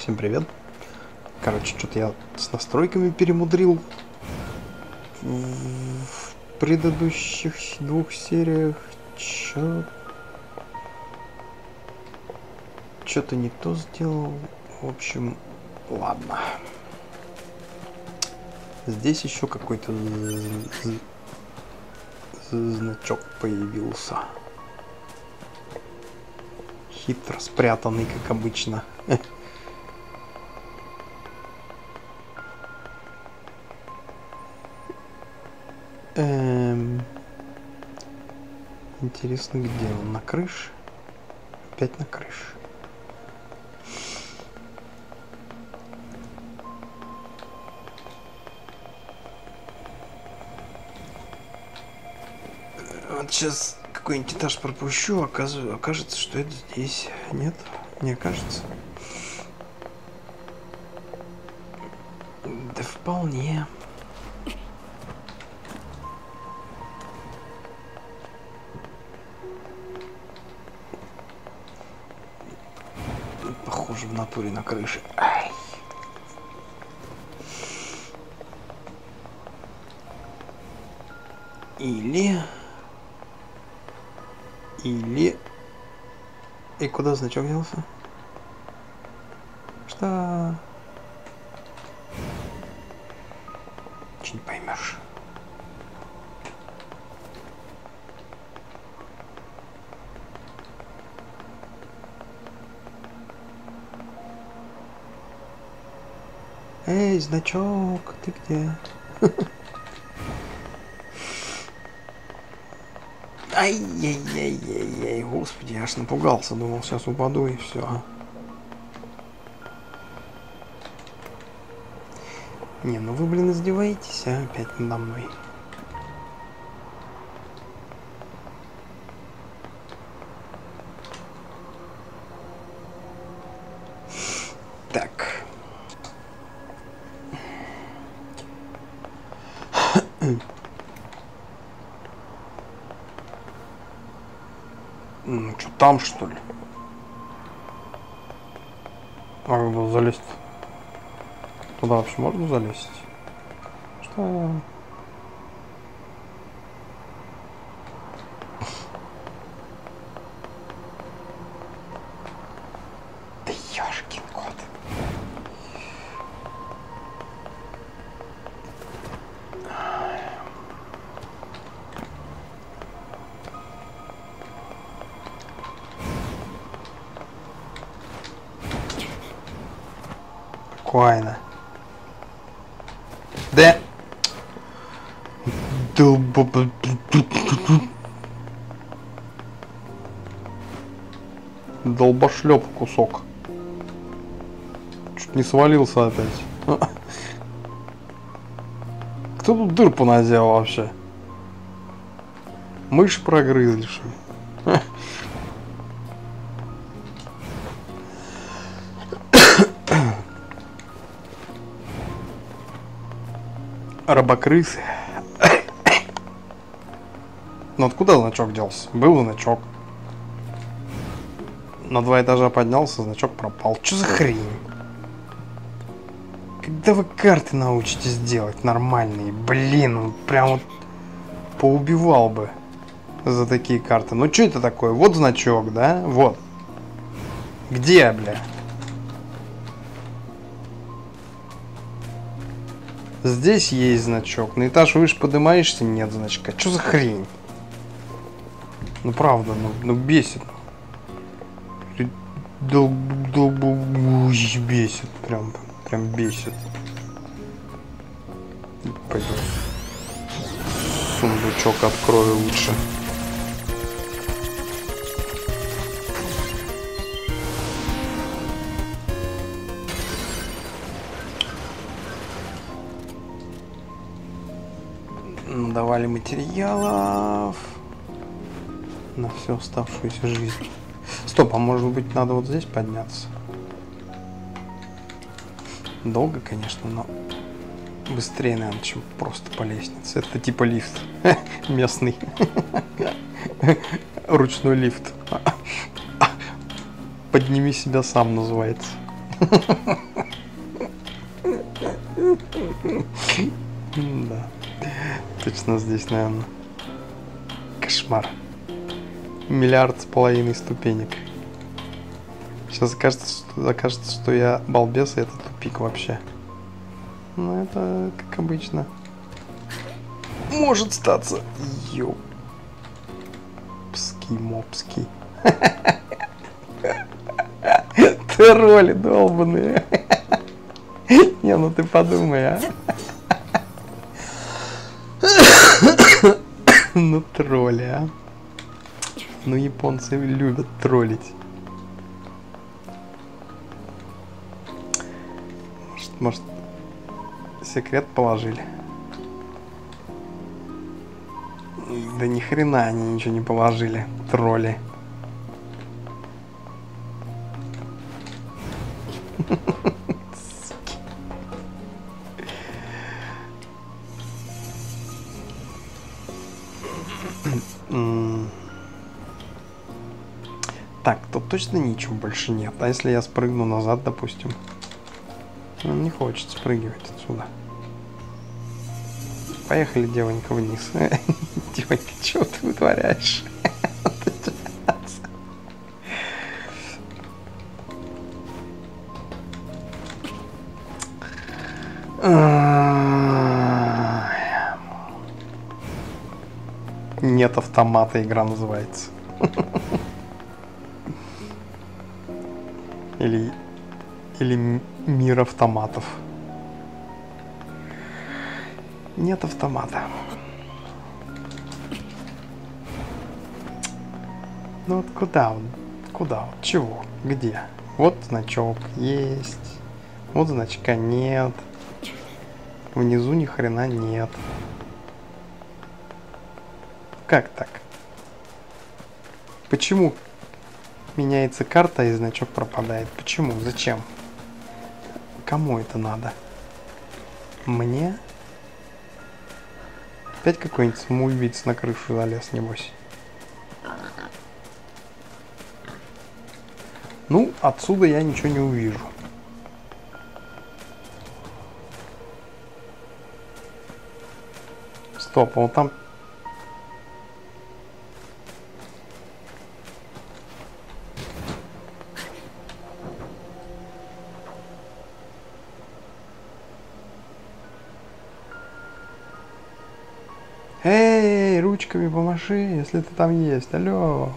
Всем привет. Короче, что-то я с настройками перемудрил в предыдущих двух сериях. Что-то не то сделал. В общем, ладно. Здесь еще какой-то значок появился. Хитро спрятанный, как обычно. Интересно, где он? На крыше? Опять на крыше. Вот сейчас какой-нибудь этаж пропущу, окажется, что это здесь. Нет? Не окажется? Да вполне. Похоже, в натуре на крыше. Ай. Или... И куда значок делся? Что? Че не поймешь. Эй, значок, ты где? Ай-яй-яй-яй-яй, господи, я аж напугался, думал, сейчас упаду и все. Не, ну вы, блин, издеваетесь, а? Опять надо мной. Так. Ну, что там, что ли? А как было залезть? Туда вообще можно залезть? Что? Да ёшкин кот. Спокойно. Да. Долбошлеп кусок. Чуть не свалился опять. Кто тут дыр понаделал вообще? Мышь прогрызли, что ли? Рабокрысы. Ну откуда значок делся? Был значок. На 2 этажа поднялся, значок пропал. Что за хрень? Когда вы карты научитесь делать нормальные? Блин, он прям вот поубивал бы за такие карты. Ну что это такое? Вот значок, да? Вот. Где, бля? Здесь есть значок. На этаж выше поднимаешься, нет значка. Что за хрень? Ну правда, ну бесит. Бесит. Прям бесит. Пойду сундучок открою лучше. Давали материалов на всю оставшуюся жизнь. Стоп, а может быть надо вот здесь подняться? Долго, конечно, но быстрее, наверное, чем просто по лестнице. Это типа лифт местный. Ручной лифт. Подними себя сам называется. Да. Точно здесь, наверное. Кошмар. 1,5 миллиарда ступенек. Сейчас окажется, что я балбес, и это тупик вообще. Но это, как обычно, может статься. Ёпский-мопский. Тролли долбаные. Не, ну ты подумай, а. Ну тролли, а. Ну японцы любят троллить. Может, секрет положили? Да ни хрена они ничего не положили, тролли. Так, тут точно ничего больше нет. А если я спрыгну назад, допустим? Ну, не хочет спрыгивать отсюда. Поехали, девонька, вниз. Девонька, что ты вытворяешь? Нет автомата, игра называется. Или мир автоматов. Нет автомата. Ну вот куда он? Куда он? Чего? Где? Вот значок есть. Вот значка нет. Внизу ни хрена нет. Как так? Почему меняется карта и значок пропадает? Почему? Зачем? Кому это надо? Мне? Опять какой-нибудь самоубийца на крышу залез, небось. Ну, отсюда я ничего не увижу. Стоп, а вот там... Эй, ручками помаши, если ты там есть. Алло.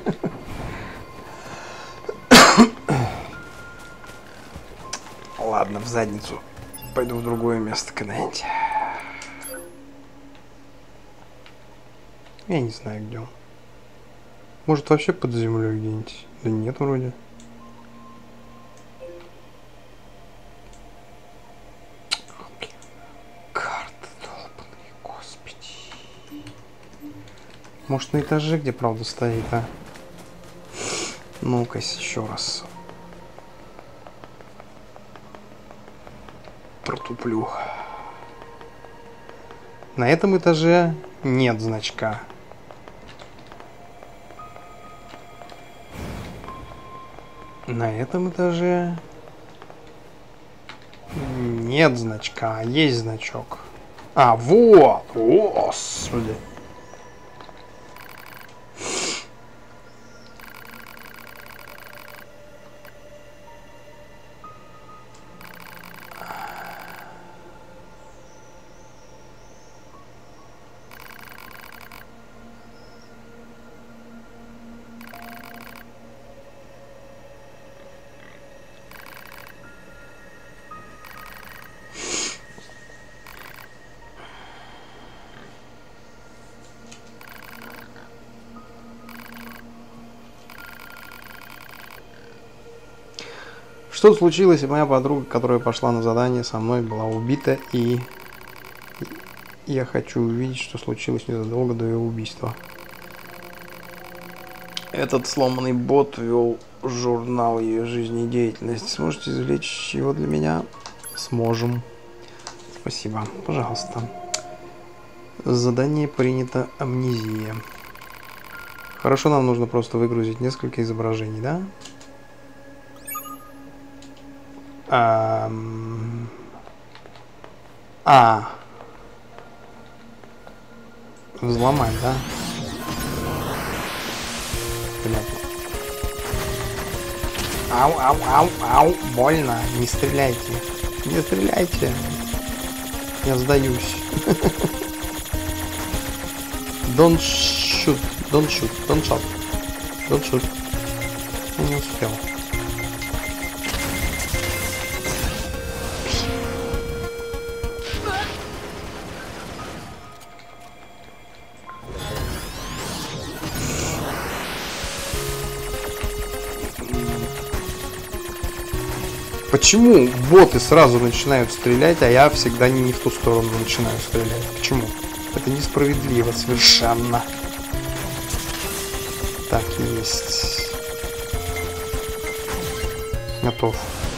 Ладно, в задницу. Пойду в другое место когда-нибудь. Я не знаю, где он. Может, вообще под землей где-нибудь? Да нет, вроде. Может, на этаже, где правда стоит, а? Ну-ка, еще раз. Протуплю. На этом этаже нет значка. На этом этаже нет значка, а есть значок. А, вот! Господи! Что случилось, и моя подруга, которая пошла на задание со мной, была убита, и я хочу увидеть, что случилось незадолго до ее убийства. Этот сломанный бот вел журнал ее жизнедеятельности. Сможете извлечь его для меня? Сможем. Спасибо. Пожалуйста. Задание принято амнезия. Хорошо, нам нужно просто выгрузить несколько изображений, да? Взломать, да? Понятно. Ау, ау, ау, ау, больно. Не стреляйте. Не стреляйте. Я сдаюсь. Don't shoot. Don't shoot. Don't shot. Don't shoot. Не успел. Почему боты сразу начинают стрелять, а я всегда не в ту сторону начинаю стрелять? Почему? Это несправедливо совершенно. Так, есть. Готов.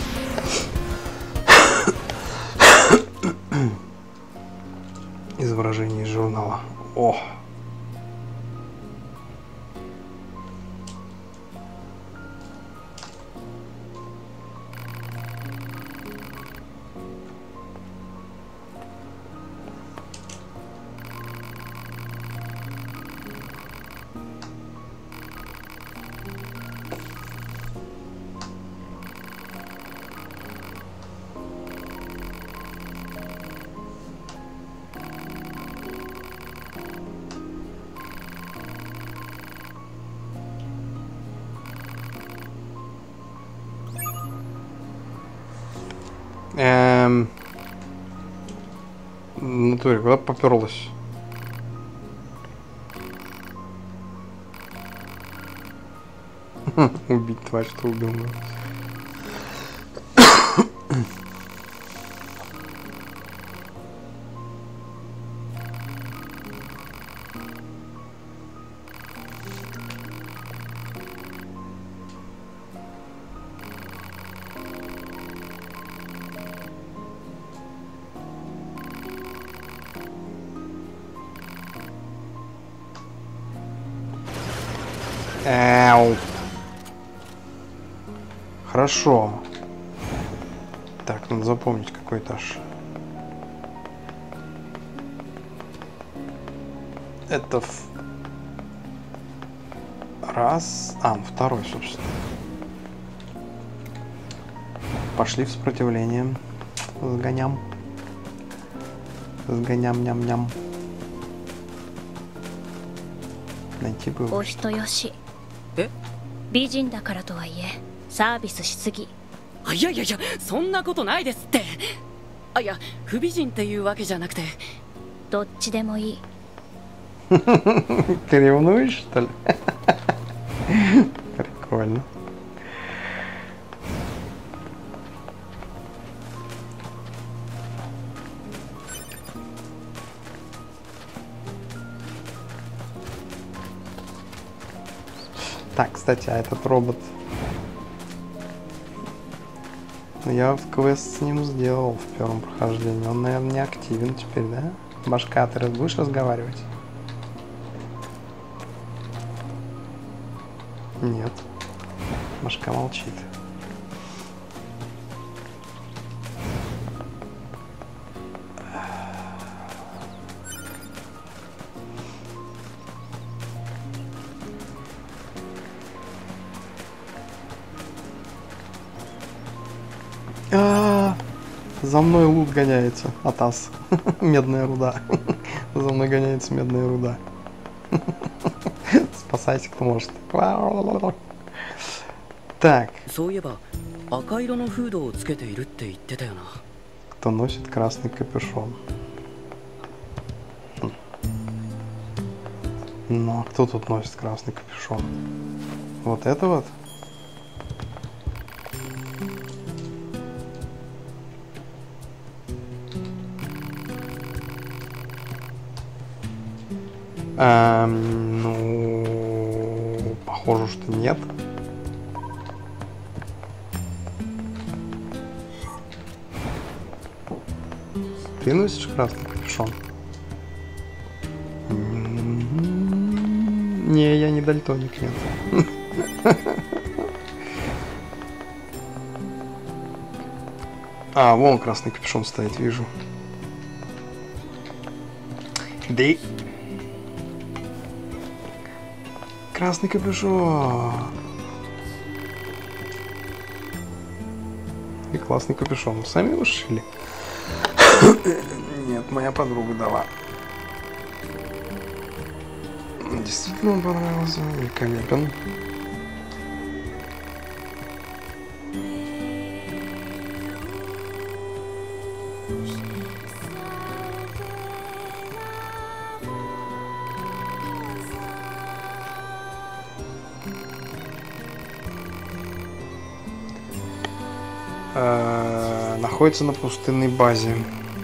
Изображение из журнала. О! Натуре, куда поперлась? Убить тварь, что убил меня. Эу. Хорошо. Так, надо запомнить, какой этаж. Это раз. Второй, собственно. Пошли в сопротивление. Сгоням. Сгоням, ням-ням. Найти бы. お人よし。美人だからとはいえサービスしすぎ。 いやいやいや、そんなことないですって。いや、不美人っていうわけじゃなくて。 どっちでもいい。 Ты ревнуешь, что ли? Прикольно. Так, кстати, а этот робот... Я квест с ним сделал в первом прохождении. Он, наверное, не активен теперь, да? Башка, ты будешь разговаривать? Нет. Башка молчит. За мной лут гоняется. Атас. Медная руда. За мной гоняется медная руда. Спасайся, кто может. Так. Кто носит красный капюшон? Ну, а кто тут носит красный капюшон? Вот это вот? Ну, похоже, что нет. Ты носишь красный капюшон? Не, я не дальтоник, нет. А, вон красный капюшон стоит, вижу. Да и... Красный капюшон. И классный капюшон. Сами его шили? Нет, моя подруга дала. Действительно он понравился. Великолепен. Находится на пустынной базе.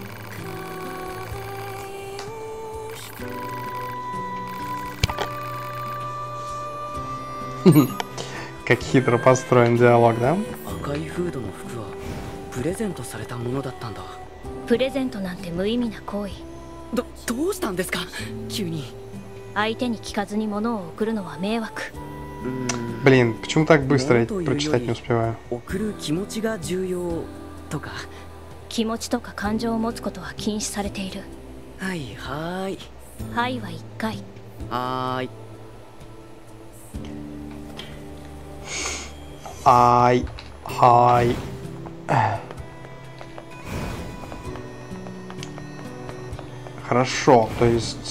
Как хитро построен диалог, да? 赤いフードの服はプレゼントされたものだったんだ。 プレゼントなんて無意味な行為。 どうしたんですか急に。 相手に聞かずに物を送るのは迷惑。 Блин, почему так быстро? Я прочитать не успеваю. 送る気持ちが重要とか。 気持ちとか感情を持つことは禁止されている。 はいはーい。 はいは1回。 はーい。 Ай, хай. Хорошо, то есть...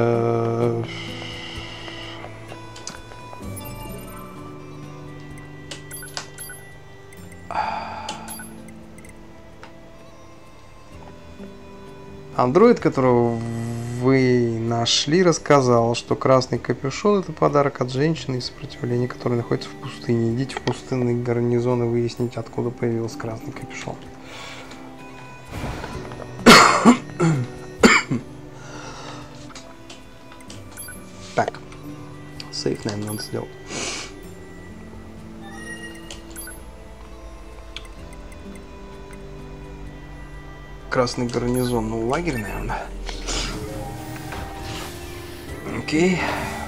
Андроид, которого вы нашли, рассказал, что красный капюшон — это подарок от женщины из сопротивления, которая находится в пустыне. Идите в пустынный гарнизон и выясните, откуда появился красный капюшон. Так, сейф, наверное, надо сделать. Красный гарнизон, ну лагерь, наверное. Окей.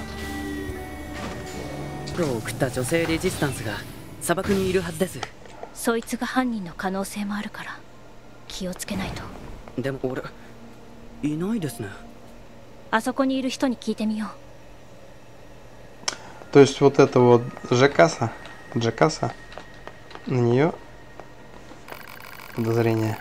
今日送った女性レジスタンスが砂漠にいるはずです。 そいつが犯人の可能性もあるから気をつけないと。 でも俺いないですね。 あそこにいる人に聞いてみよう。 То есть вот это вот Джекаса, на нее подозрение.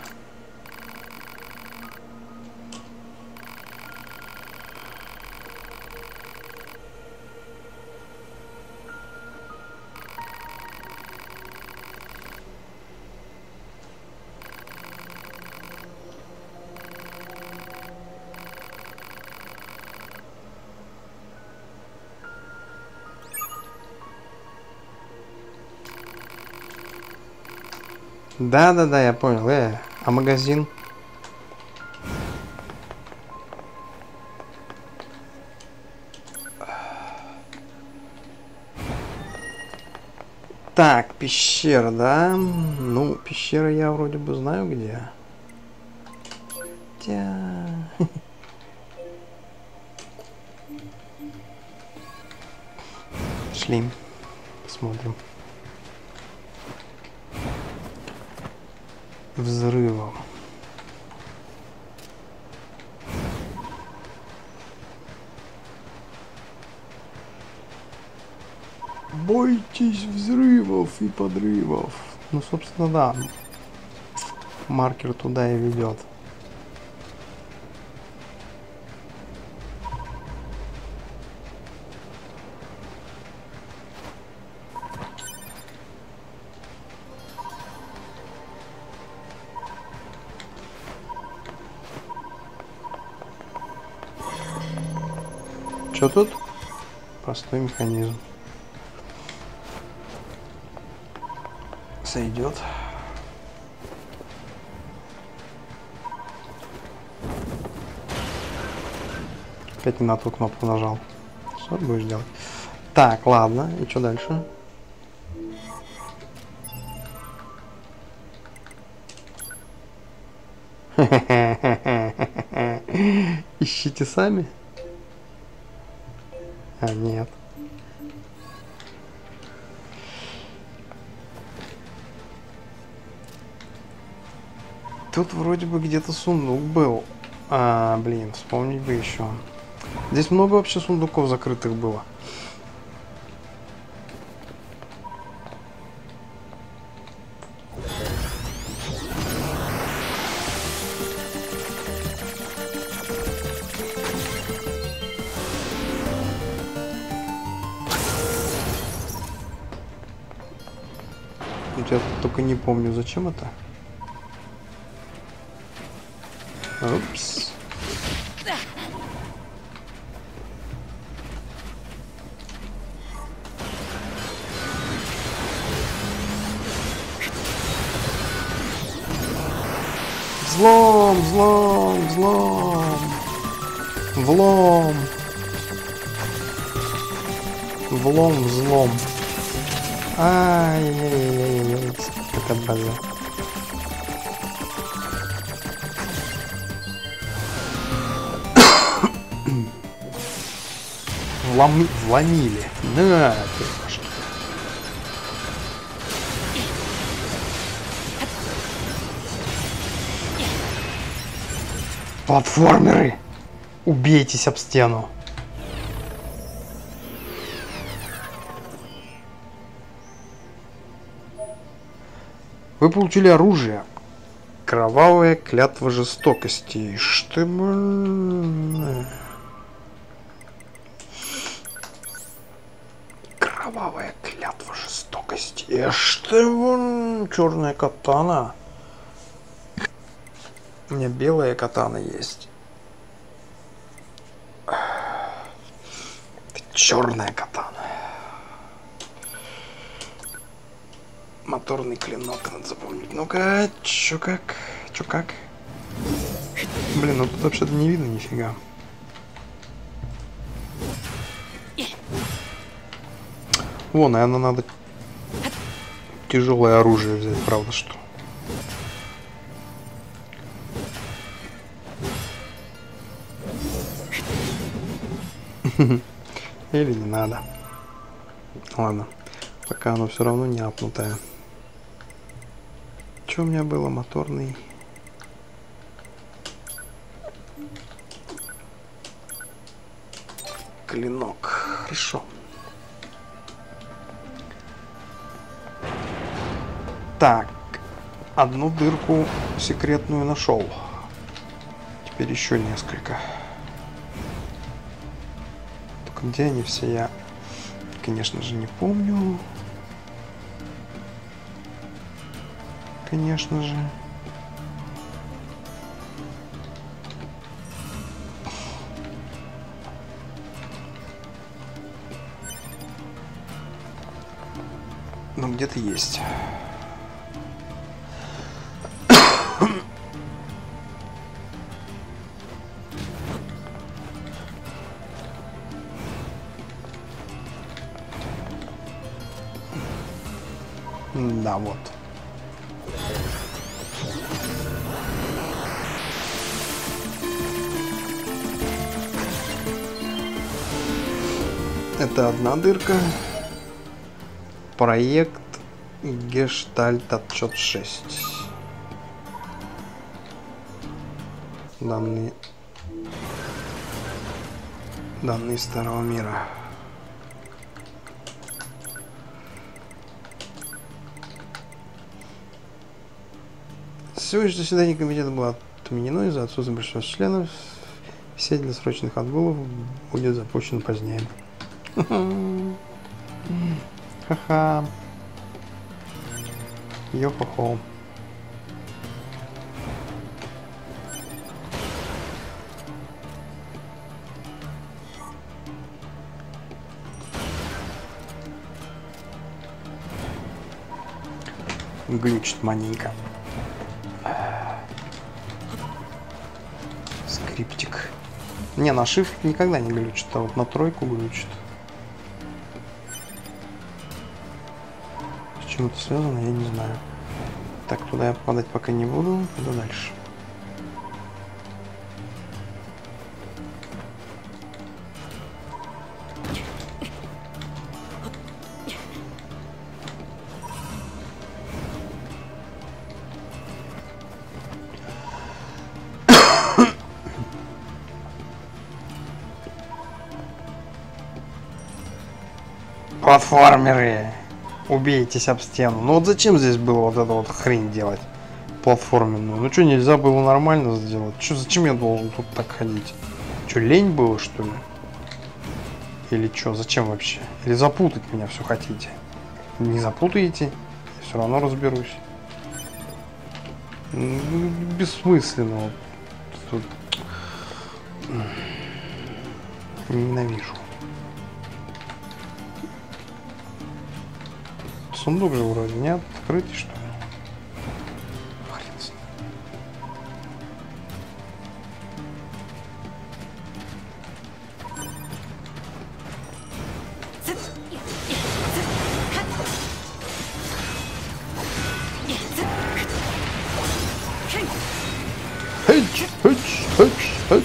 Да, я понял. А магазин? Так, пещера, да? Ну, пещера я вроде бы знаю где. Шли. Посмотрим. Взрывом. Бойтесь взрывов и подрывов. Ну, собственно, да. Маркер туда и ведет. Что тут? Простой механизм. Сойдет. Опять не на ту кнопку нажал. Что будешь делать? Так, ладно. И что дальше? Ищите сами. А, нет. Тут вроде бы где-то сундук был. Блин, вспомнить бы еще. Здесь много вообще сундуков закрытых было. Я только не помню, зачем это. Упс. Взлом, взлом, взлом. Влом. Влом, взлом. Ай-яй-яй-яй-яй, это база. Вломили. На, пешки. Платформеры! Убейтесь об стену. Вы получили оружие. Кровавая клятва жестокости. Что бы... Кровавая клятва жестокости. Что? Черная катана. У меня белая катана есть. Черная катана. Моторный клинок надо запомнить. Ну-ка, чё как? Чё как? Блин, ну тут вообще-то не видно нифига. Вон, наверное, надо тяжелое оружие взять, правда что? Или не надо. Ладно, пока оно все равно не апнутое. Что у меня было? Моторный. Клинок. Хорошо. Так. Одну дырку секретную нашел. Теперь еще несколько. Только где они все, я, конечно же, не помню. Конечно же. Но где-то есть. Да, вот. Это одна дырка. Проект Гештальт отчет 6. Данные старого мира. Сегодняшнее заседание комитета было отменено из-за отсутствия большинства членов. Сеть для срочных отгулов будет запущена позднее. Ха-ха. Йо-хо-хо. Глючит маленько. Скриптик. Не, на shift никогда не глючит, а вот на тройку глючит. С чем это связано, я не знаю. Так, туда я попадать пока не буду, пойду дальше. Платформеры! Убейтесь об стену. Ну вот зачем здесь было вот эту вот хрень делать? Платформенную. Ну что, нельзя было нормально сделать? Что, зачем я должен тут так ходить? Что, лень было, что ли? Или что, зачем вообще? Или запутать меня все хотите? Не запутаете, я все равно разберусь. Бессмысленно. Вот. Тут. Ненавижу. Сундук же вроде нет, открытый, что ли? Хрен с ним. Хэч, хэч, хэч, хэч.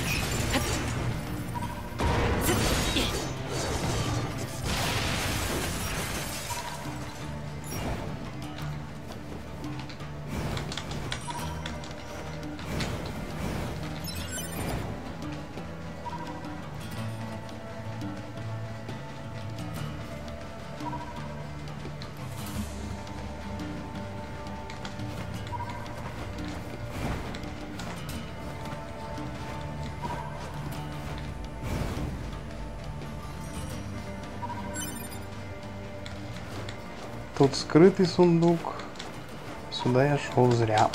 Тут скрытый сундук. Сюда я шел зря.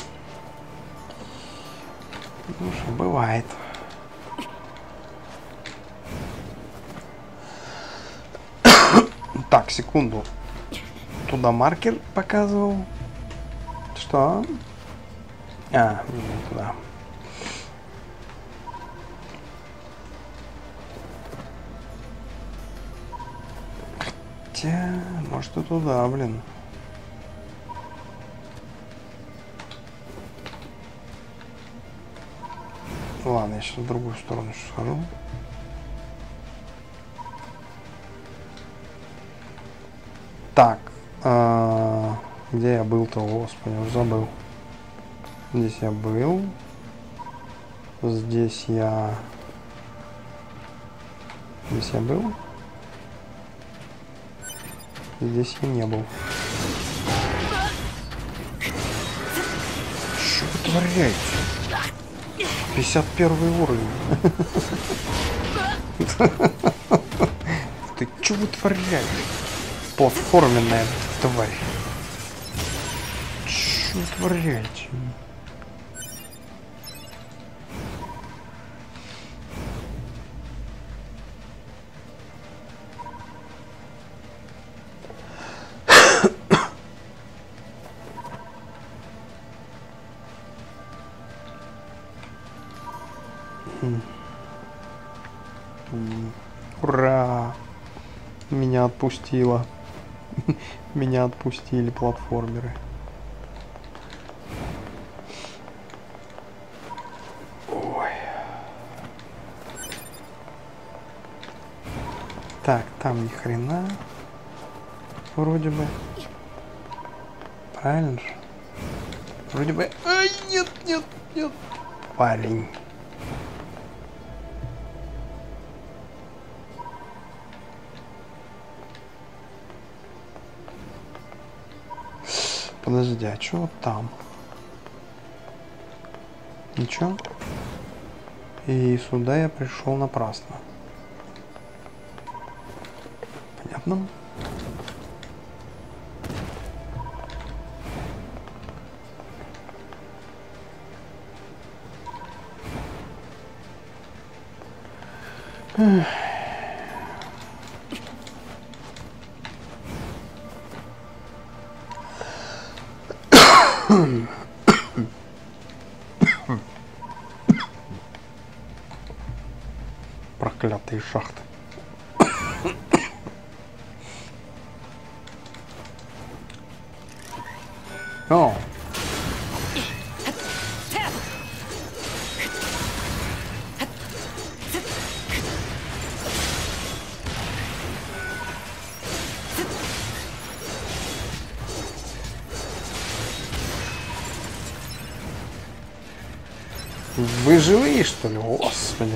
Ну что, бывает. Так, секунду. Туда маркер показывал. Что? А, не туда. Хотя, может и туда, блин. Ладно, я сейчас в другую сторону схожу. Так, где я был-то, господи, уже забыл. Здесь я был. Здесь я был. Здесь я не был. Что вы творяете? 51 уровень. Ты что вы творяете? Платформенная тварь. Что вы творяете? Ура! Меня отпустило. Меня отпустили платформеры. Ой. Так, там ни хрена. Вроде бы. Правильно же? Вроде бы. Ай, нет, нет, нет. Парень. Подожди, а что вот там? Ничего? И сюда я пришел напрасно. Понятно? Проклятые шахты. О! Вы живые, что ли? Господи.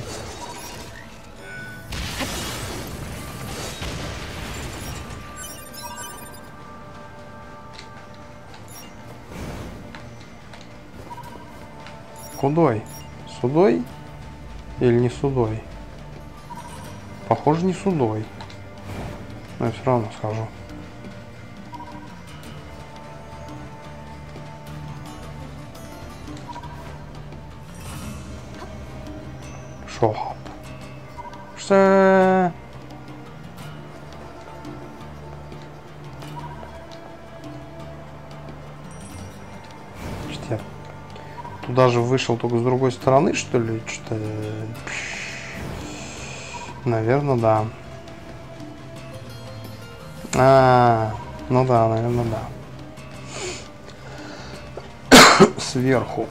Худой. Судой? Или не судой? Похоже, не судой. Но я все равно схожу. Шохап. Что? Туда же вышел только с другой стороны, что ли? Что-то... Наверное, да. Ну да, наверное, да. Сверху.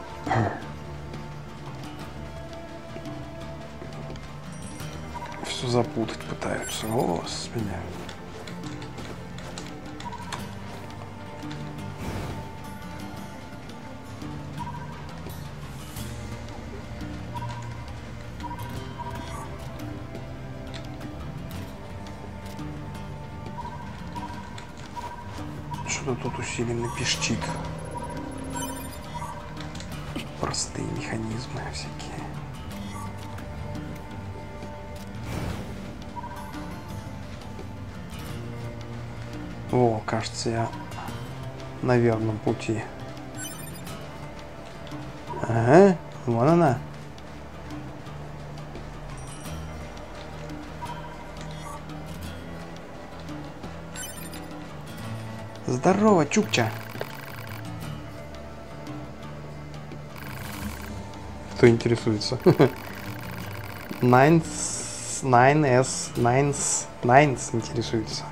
Все запутать пытаются. Господи. Что-то тут усиленно пищит. Простые механизмы всякие. О, кажется, я на верном пути. Ага, вон она. Здорово, Чукча. Кто интересуется? Найнс интересуется.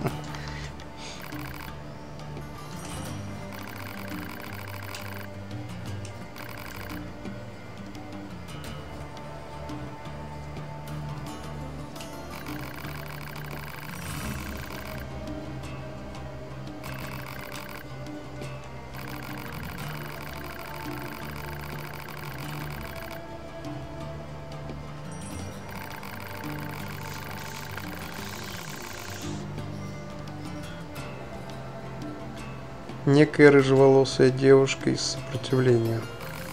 Некая рыжеволосая девушка из сопротивления.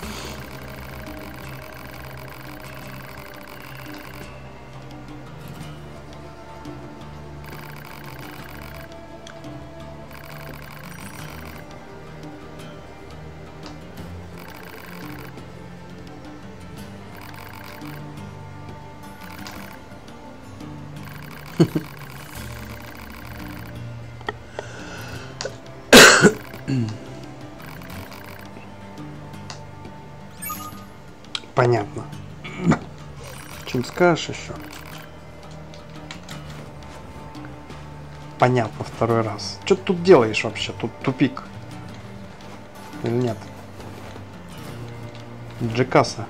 Понятно. Чем скажешь еще? Понятно, второй раз. Что ты тут делаешь вообще? Тут тупик. Или нет? Джекаса.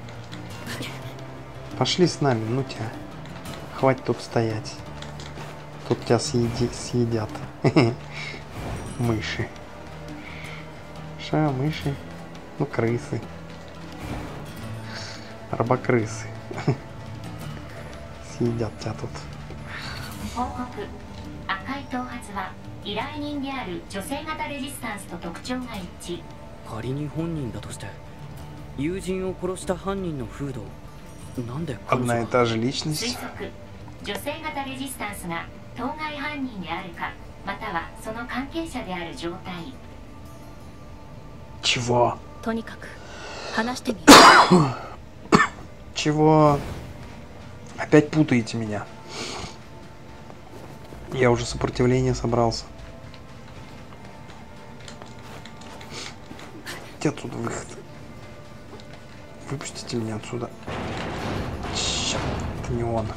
Пошли с нами, ну тебя. Хватит тут стоять. Тут тебя съедят. Мыши. Мыши. Ну, крысы. Рабокрысы. Съедят тебя тут. 赤い頭髪は依頼人である女性型レジスタンスと特徴が一致。 仮に本人だとして友人を殺した犯人のフードなんで彼女 Одна が и та же 推 личность. 測、女性型レジスタンスが当該犯人であるか、またはその関係者である状態。 Чего? とにかく話してみよう。 Чего? Опять путаете меня. Я уже сопротивление собрался. Где отсюда выход? Выпустите меня отсюда. Черт, это не он.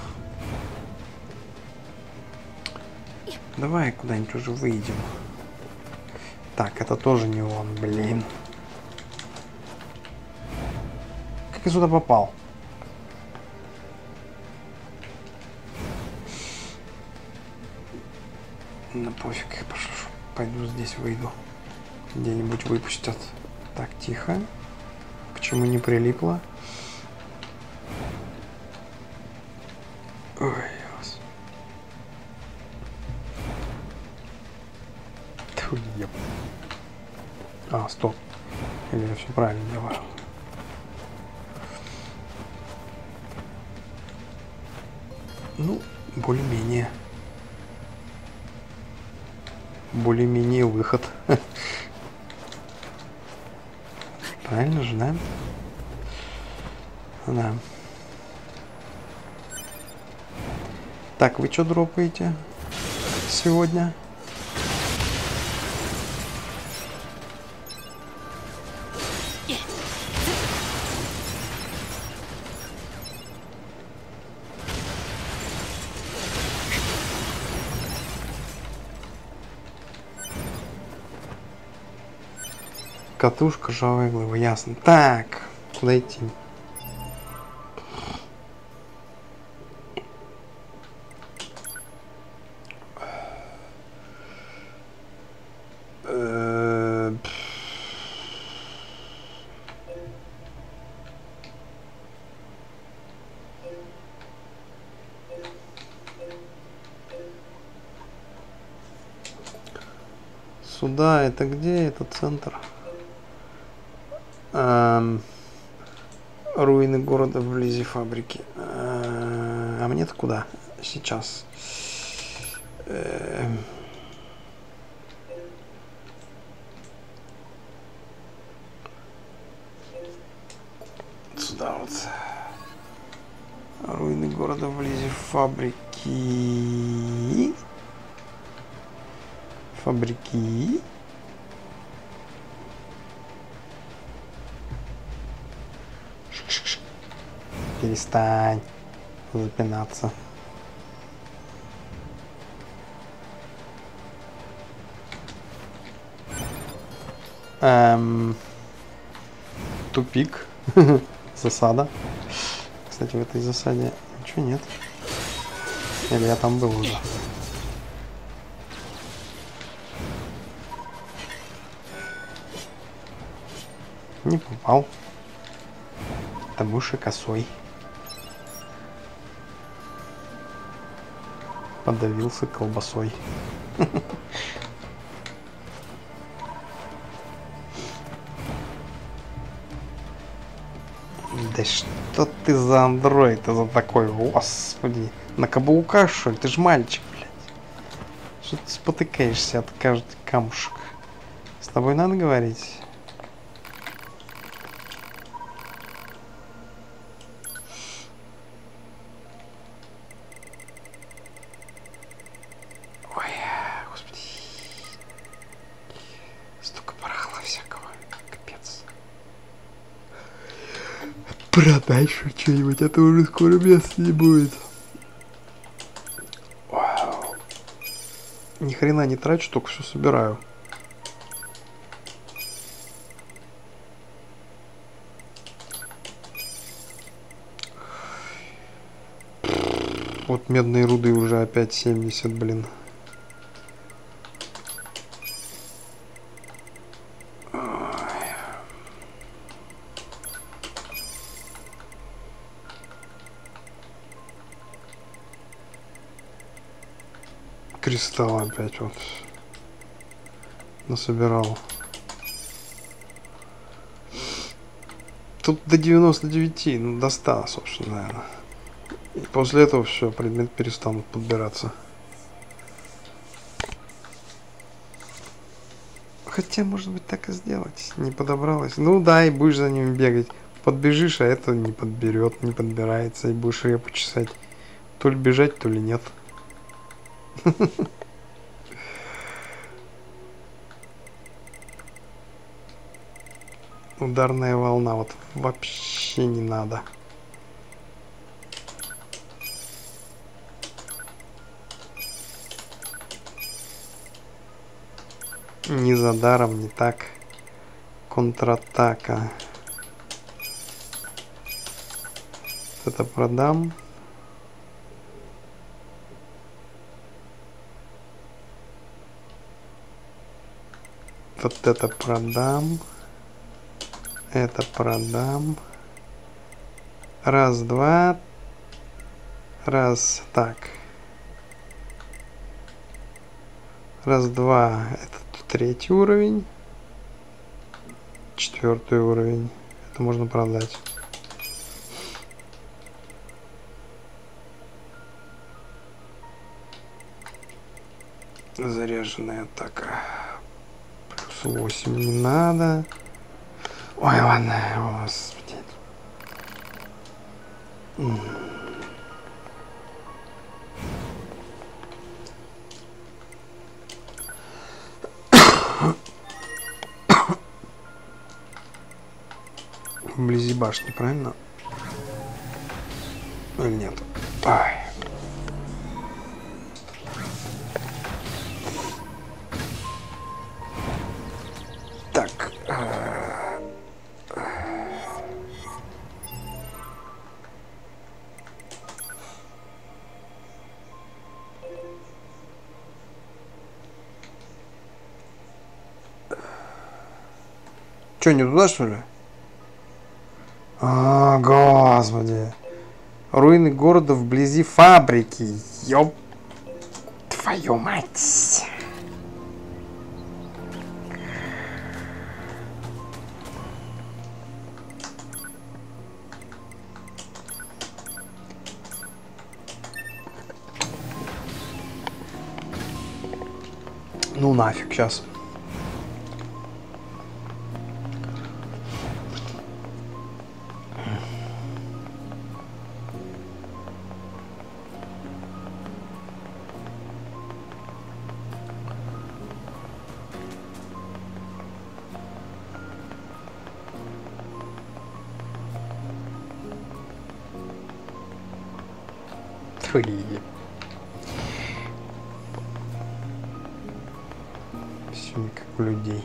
Давай куда-нибудь уже выйдем. Так, это тоже не он, блин. Как я сюда попал? Ну пофиг, пойду здесь выйду. Где-нибудь выпустят. Так, тихо. Почему не прилипло? Ой, господи. Тьфу, еп. А, стоп. Или я все правильно делаю? Ну, более-менее. Более-менее выход. Правильно же, да? Да. Так, вы что дропаете сегодня? Катушка, ржавая глыба, ясно. Так, куда идти? Сюда, это где? Это центр. Руины города вблизи фабрики. А мне-то куда? Сейчас. Сюда вот. Руины города вблизи фабрики. Фабрики. Перестань запинаться. Тупик. Засада. Кстати, в этой засаде ничего нет. Или я там был уже. Не попал. Потому что косой. Подавился колбасой. Да что ты за андроид, за такой, господи. На каблуках, что ли? Ты ж мальчик, блядь. Что ты спотыкаешься от каждый камушек? С тобой надо говорить? Ой, господи. Столько барахла всякого. Капец. Продай что-нибудь, а то уже скоро места не будет. Вау. Ни хрена не трачу, только все собираю. Вот медные руды уже опять 70, блин. Кристалл опять вот насобирал. Тут до 99, ну до 100, собственно, наверное. И после этого все, предмет перестанут подбираться. Хотя, может быть, так и сделать. Не подобралась. Ну да, и будешь за ним бегать. Подбежишь, а это не подберет, не подбирается. И будешь репу чесать. То ли бежать, то ли нет. Ударная волна. Вот вообще не надо. Не за даром, не так. Контратака. Это продам. Вот это продам. Это продам. Раз, два. Раз, так. Раз, два. Это 3-й уровень. 4-й уровень. Это можно продать. Заряженная атака. Плюс 8 не надо. Ой, ладно, господи. Вблизи башни, правильно? Или нет? Ай. Так. Че, не туда, что ли? А, господи. Руины города вблизи фабрики. Ёп. Твою мать. Ну нафиг, сейчас. Все не как у людей.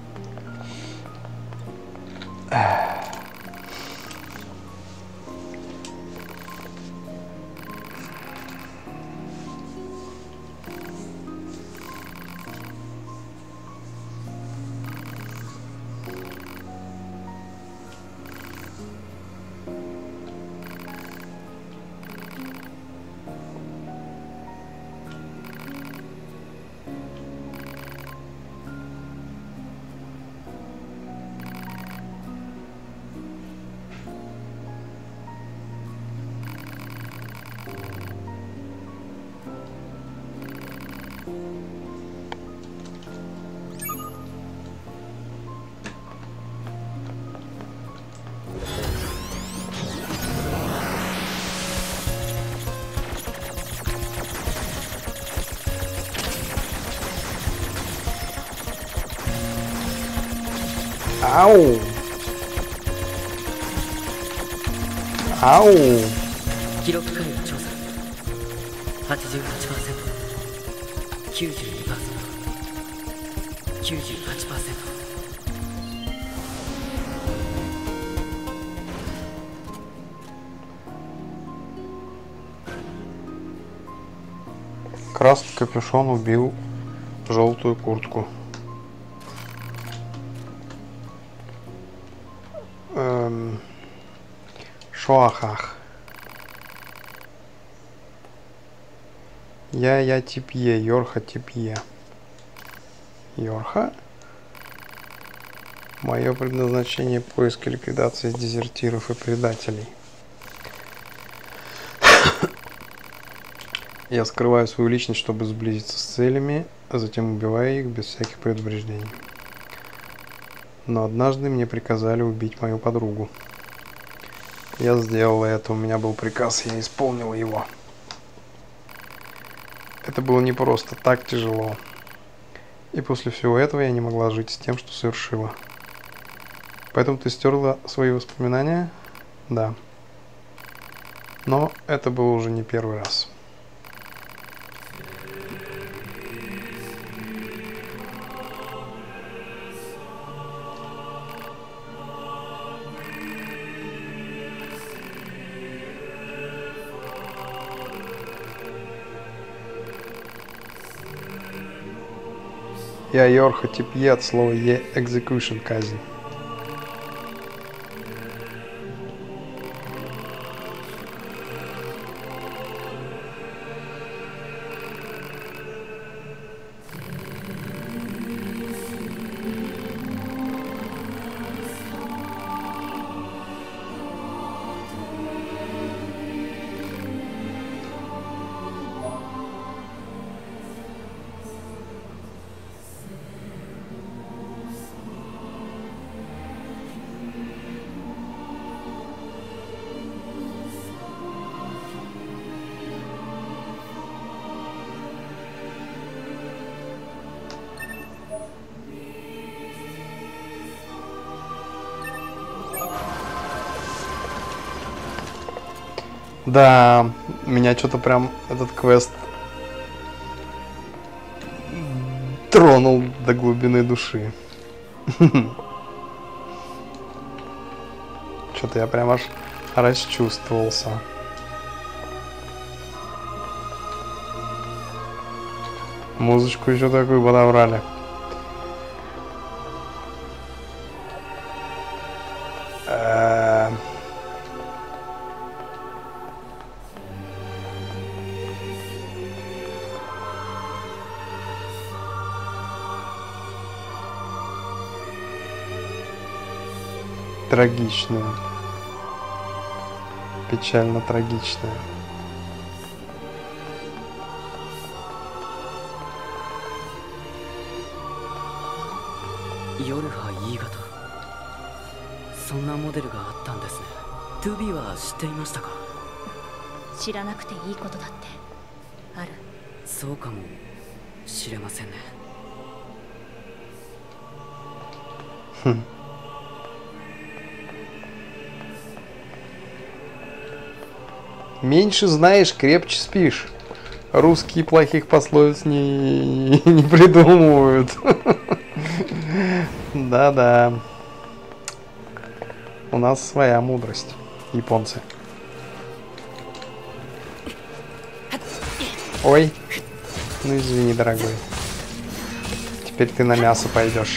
Ау! Ау! 記録回路調査 88%、92%、98%。 Красный капюшон убил желтую куртку. Шоахах. Я тип Е, Йорха тип Е. Йорха? Мое предназначение — поиск и ликвидация дезертиров и предателей. Я скрываю свою личность, чтобы сблизиться с целями, а затем убиваю их без всяких предупреждений. Но однажды мне приказали убить мою подругу. Я сделал это, у меня был приказ, я исполнил его. Это было не просто так тяжело. И после всего этого я не могла жить с тем, что совершила. Поэтому ты стерла свои воспоминания? Да. Но это было уже не первый раз. Я Йорха тип Е от слова Е execution, казнь. Да, меня что-то прям этот квест тронул до глубины души. Что-то я прям аж расчувствовался. Музычку еще такую подобрали. Трагичную. Печально трагичную. 夜は夕方。そんなモデルがあったんですね。2B は知っていましたか？ 知らなくていいことだってある。 そうかもしれませんね。 ふん。Меньше знаешь, крепче спишь. Русские плохих пословиц не придумывают. Да-да. У нас своя мудрость. Японцы. Ой. Ну извини, дорогой. Теперь ты на мясо пойдешь.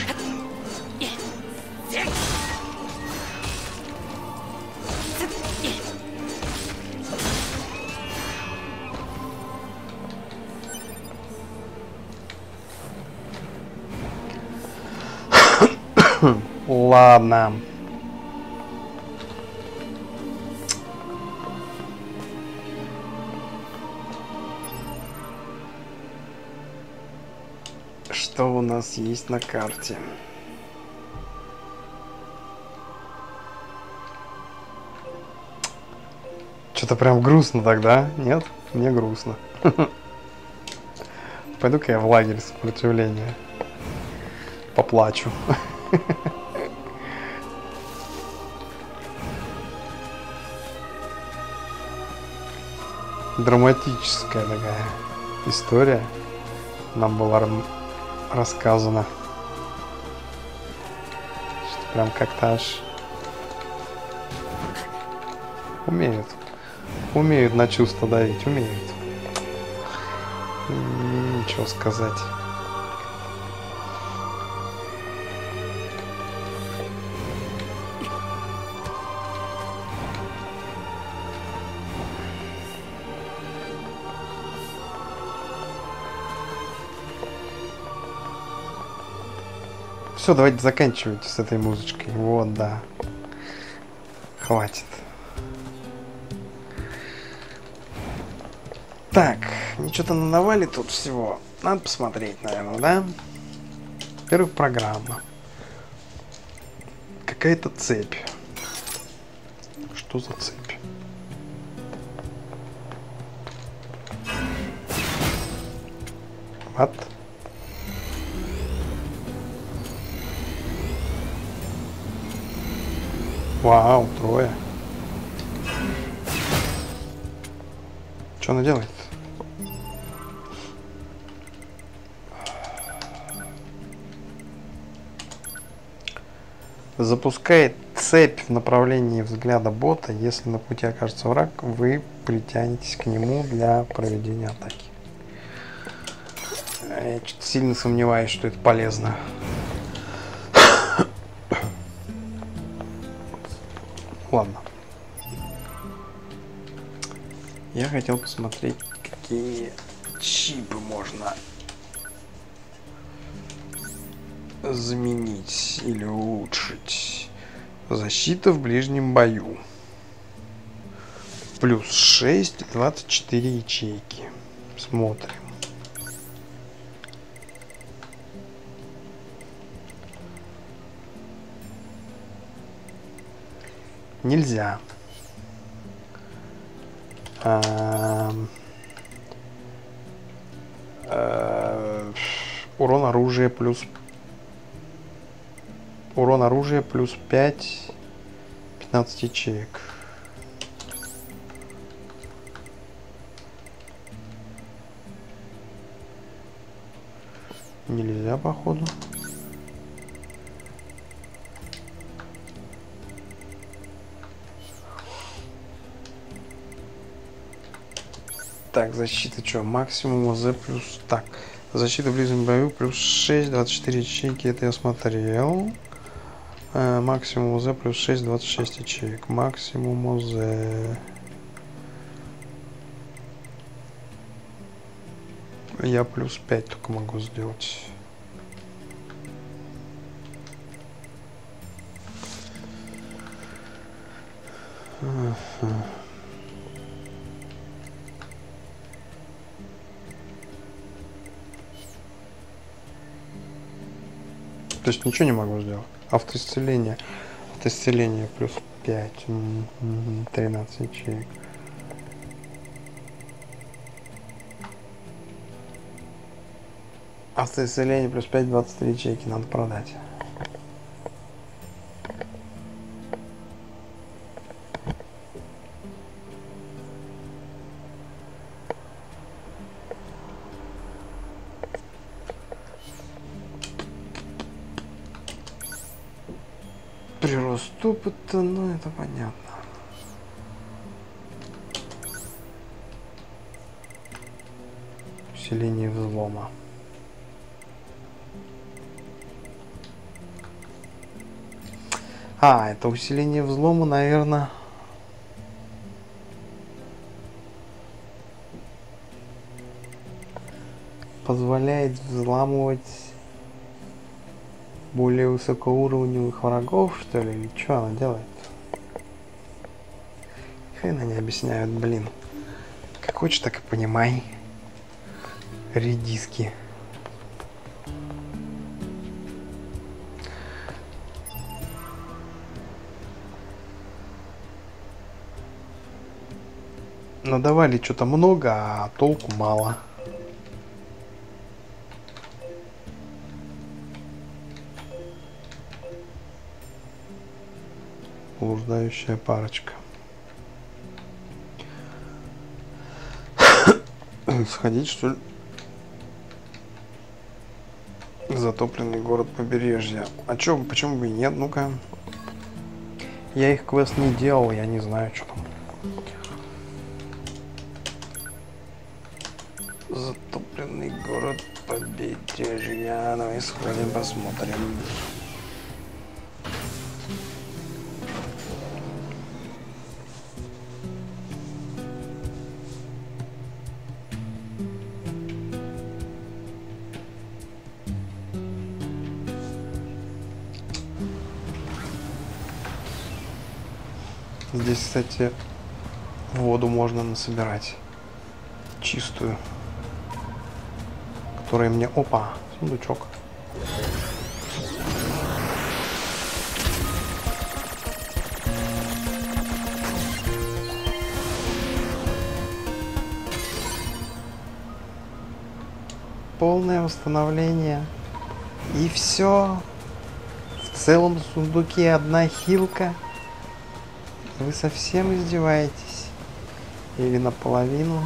Ладно. Что у нас есть на карте? Что-то прям грустно тогда, нет? Мне грустно. Пойду-ка я в лагерь сопротивления. Поплачу. Драматическая такая история нам была рассказана. Что прям как-то аж умеют на чувства давить, умеют. Ничего сказать. Все, давайте заканчивайте с этой музычкой. Вот, да. Хватит. Так, ничего-то навали тут всего. Надо посмотреть, наверное, да? Во-первых, программа. Какая-то цепь. Что за цепь? Вот. Вау, трое. Что она делает? Запускает цепь в направлении взгляда бота. Если на пути окажется враг, вы притянетесь к нему для проведения атаки. Я что-то сильно сомневаюсь, что это полезно. Ладно. Я хотел посмотреть, какие чипы можно заменить или улучшить. Защита в ближнем бою. Плюс 6, 24 ячейки. Смотрим. Нельзя. Урон оружия плюс 5, 15 ячеек. Нельзя, походу. Так, защита что? Максимум АЗ плюс... Так, защита в ближнем бою плюс 6, 24 ячейки, это я смотрел. Максимум АЗ плюс 6, 26 ячеек. Максимум АЗ. Я плюс 5 только могу сделать. То есть ничего не могу сделать. Автоисцеление. Автоисцеление плюс 5. 13 ячеек. Автоисцеление плюс 5, 23 ячейки. Надо продать. Прирост опыта, ну это понятно. Усиление взлома. А, это усиление взлома, наверное. Позволяет взламывать более высокоуровневых врагов, что ли? Или что она делает? Хрена не объясняют, блин. Как хочешь, так и понимай. Редиски. Надавали что-то много, а толку мало. Блуждающая парочка. Сходить, что ли? Затопленный город побережья. А чё, почему бы и нет? Ну-ка. Я их квест не делал, я не знаю, что там. Затопленный город побережья. Давай сходим, посмотрим. Здесь, кстати, воду можно насобирать. Чистую. Которая мне... Опа! Сундучок. Полное восстановление. И все. В целом сундуке одна хилка. Вы совсем издеваетесь? Или наполовину?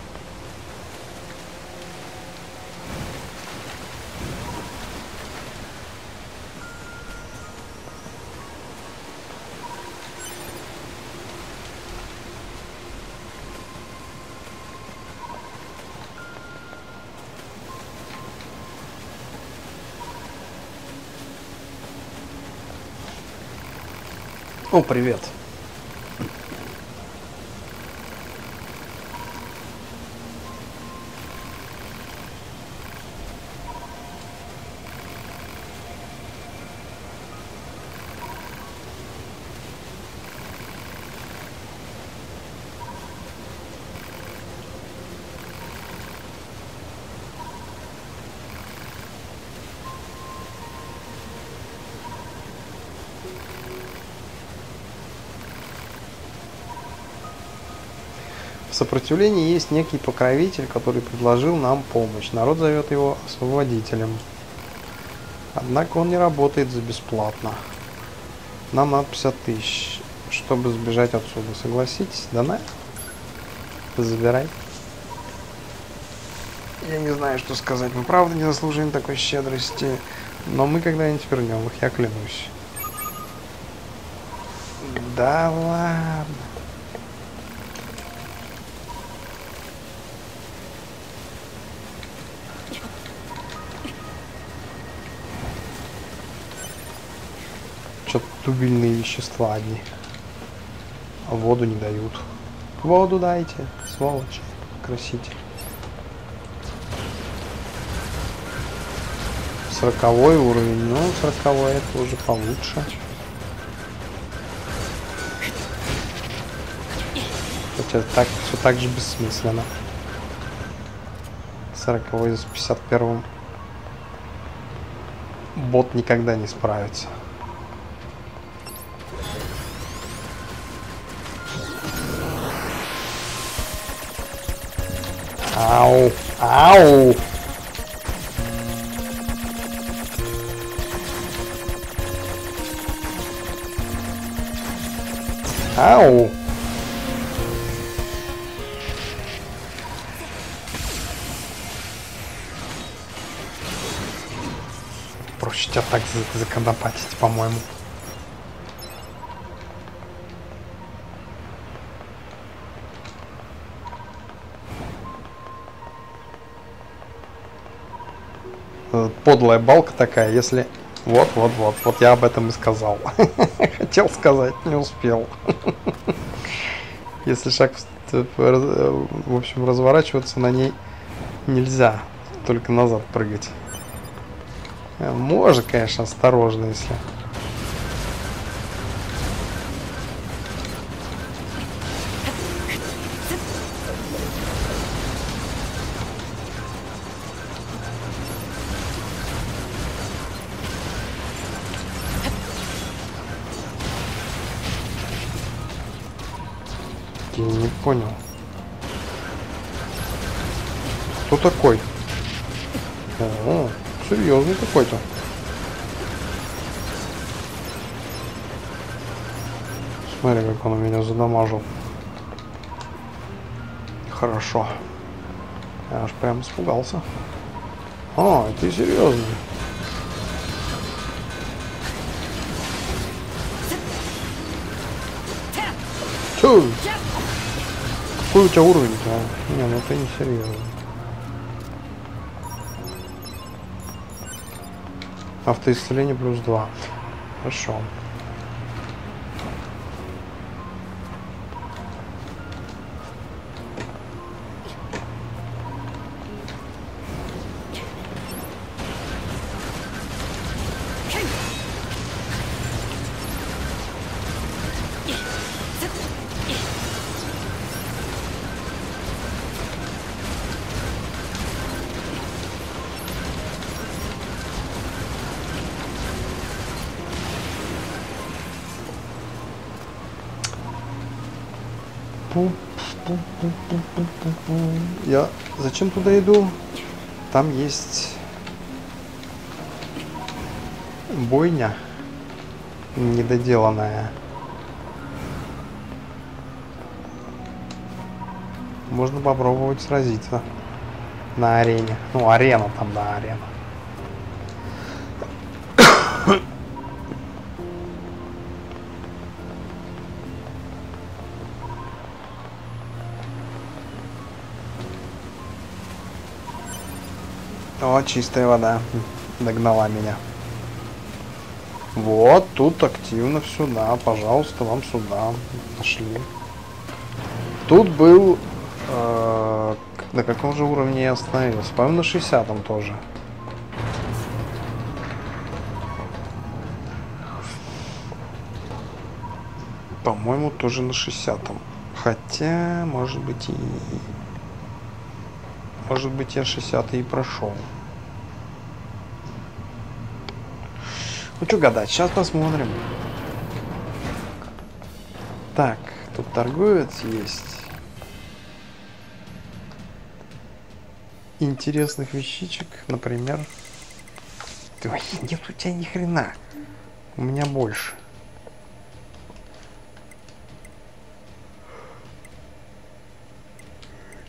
О, привет. В сопротивлении есть некий покровитель, который предложил нам помощь. Народ зовет его освободителем. Однако он не работает за бесплатно. Нам надо 50 тысяч, чтобы сбежать отсюда. Согласитесь? Да на? Забирай. Я не знаю, что сказать. Мы правда не заслуживаем такой щедрости. Но мы когда-нибудь вернем их, я клянусь. Да ладно. Что-то дубильные вещества одни. А воду не дают. Воду дайте, сволочи. Красите. 40-й уровень. Ну, 40-й это уже получше. Хотя так, все так же бессмысленно. 40-й с 51-м бот никогда не справится. Ау! Ау! Ау! Проще тебя так законопатить, по-моему. Подлая балка такая, если... Вот я об этом и сказал. Хотел сказать, не успел. Если шаг, в общем, разворачиваться на ней нельзя, только назад прыгать. Можно, конечно, осторожно, если... Я не понял. Кто такой? О, серьезный какой-то. Смотри, как он меня задамажил. Хорошо. Я аж прям испугался. А, ты серьезный. Чё? Какой у тебя уровень-то? Не, ну ты не серьезно. Автоисцеление плюс 2. Хорошо. Я зачем туда иду? Там есть бойня недоделанная. Можно попробовать сразиться на арене. Ну, арена там, да, арена. О, чистая вода. Догнала меня. Вот, тут активно все, да. Пожалуйста, вам сюда. Пошли. Тут был... на каком же уровне я остановился? По-моему, на 60-м тоже. По-моему, тоже на 60-м. Хотя, может быть, и... Может быть, я 60-й и прошел. Ну, что гадать, сейчас посмотрим. Так, тут торговец есть. Интересных вещичек, например... Ой, нет у тебя ни хрена. У меня больше.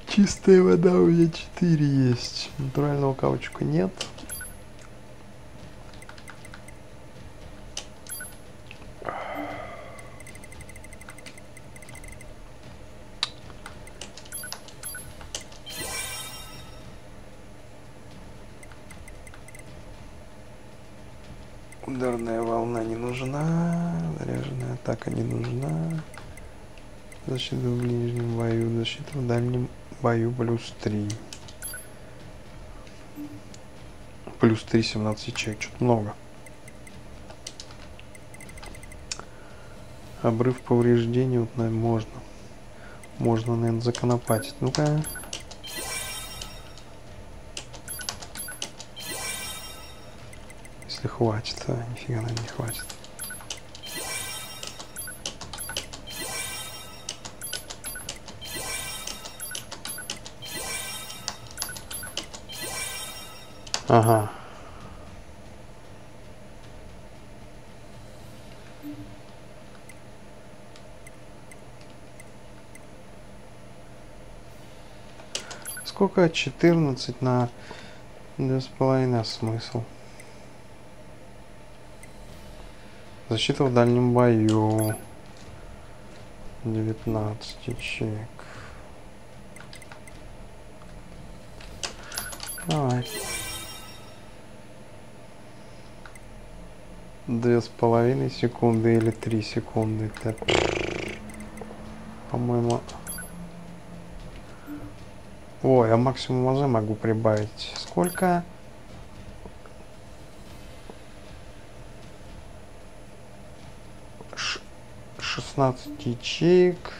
Чистая вода у меня 4 есть. Натурального каучука нет. Ударная волна не нужна. Заряженная атака не нужна. Защита в ближнем бою. Защита в дальнем бою +3. +3, 17 ячеек. Что-то много. Обрыв повреждений. Вот, наверное, можно. Можно, наверное, законопатить. Ну-ка. Если хватит. А, нифига, наверное, не хватит. Ага. Сколько? 14 на 2,5 смысл. Защита в дальнем бою. 19 ячеек. Давай. 2,5 секунды или 3 секунды. Это, по-моему... Ой, я максимум АЗ могу прибавить. Сколько? Ш 16 ячеек.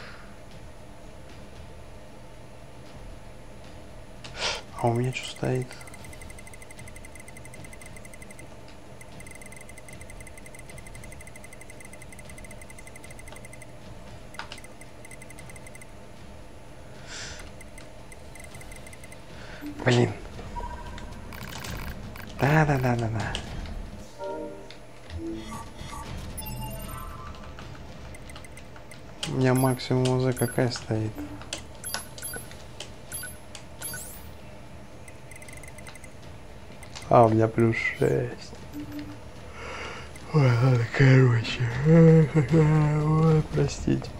А у меня что стоит? Блин. Да. У меня максимум АЗ какая стоит? А, у меня +6. Ой, ладно, короче. Ой, простите.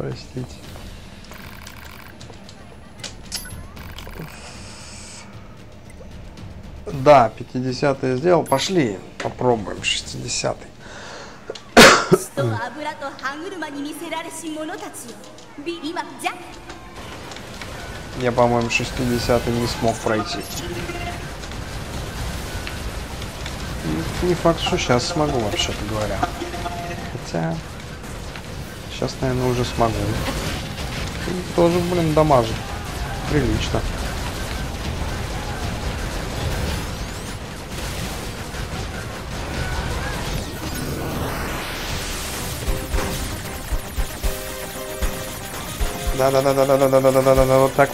Да, 50-й я сделал. Пошли, попробуем 60-й. Я, по-моему, 60-й не смог пройти. Не факт, что сейчас смогу, вообще-то говоря. Хотя... Сейчас, наверное, уже смогу. И тоже, блин, дамажит. Прилично. Да, вот так.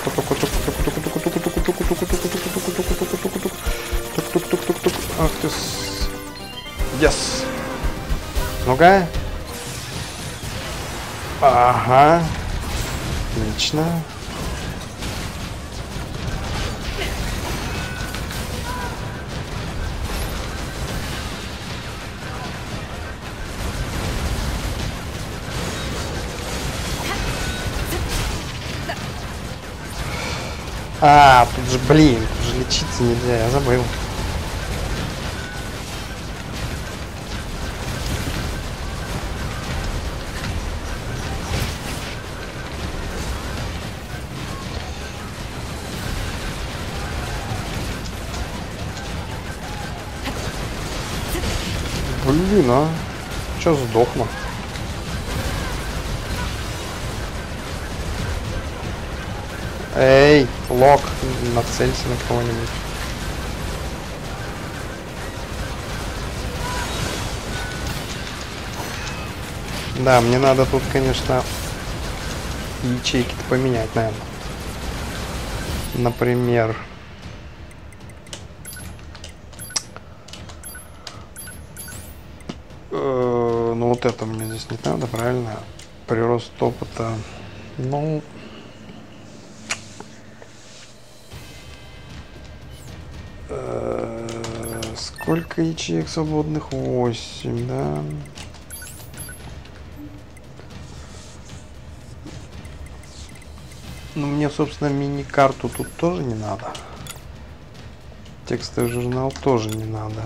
Ах ты с... Yes. Ну-ка. Ага. Отлично. А, тут же, блин, тут же лечиться нельзя, я забыл. Блин, а? Чё сдохну? Эй, лок, нацелься на кого-нибудь. Да, мне надо тут, конечно, ячейки-то поменять, наверное. Например... Ну вот это мне здесь не надо, правильно? Прирост опыта. Ну... Сколько ячеек свободных? 8, да. Ну, мне, собственно, мини-карту тут тоже не надо. Текстовый журнал тоже не надо.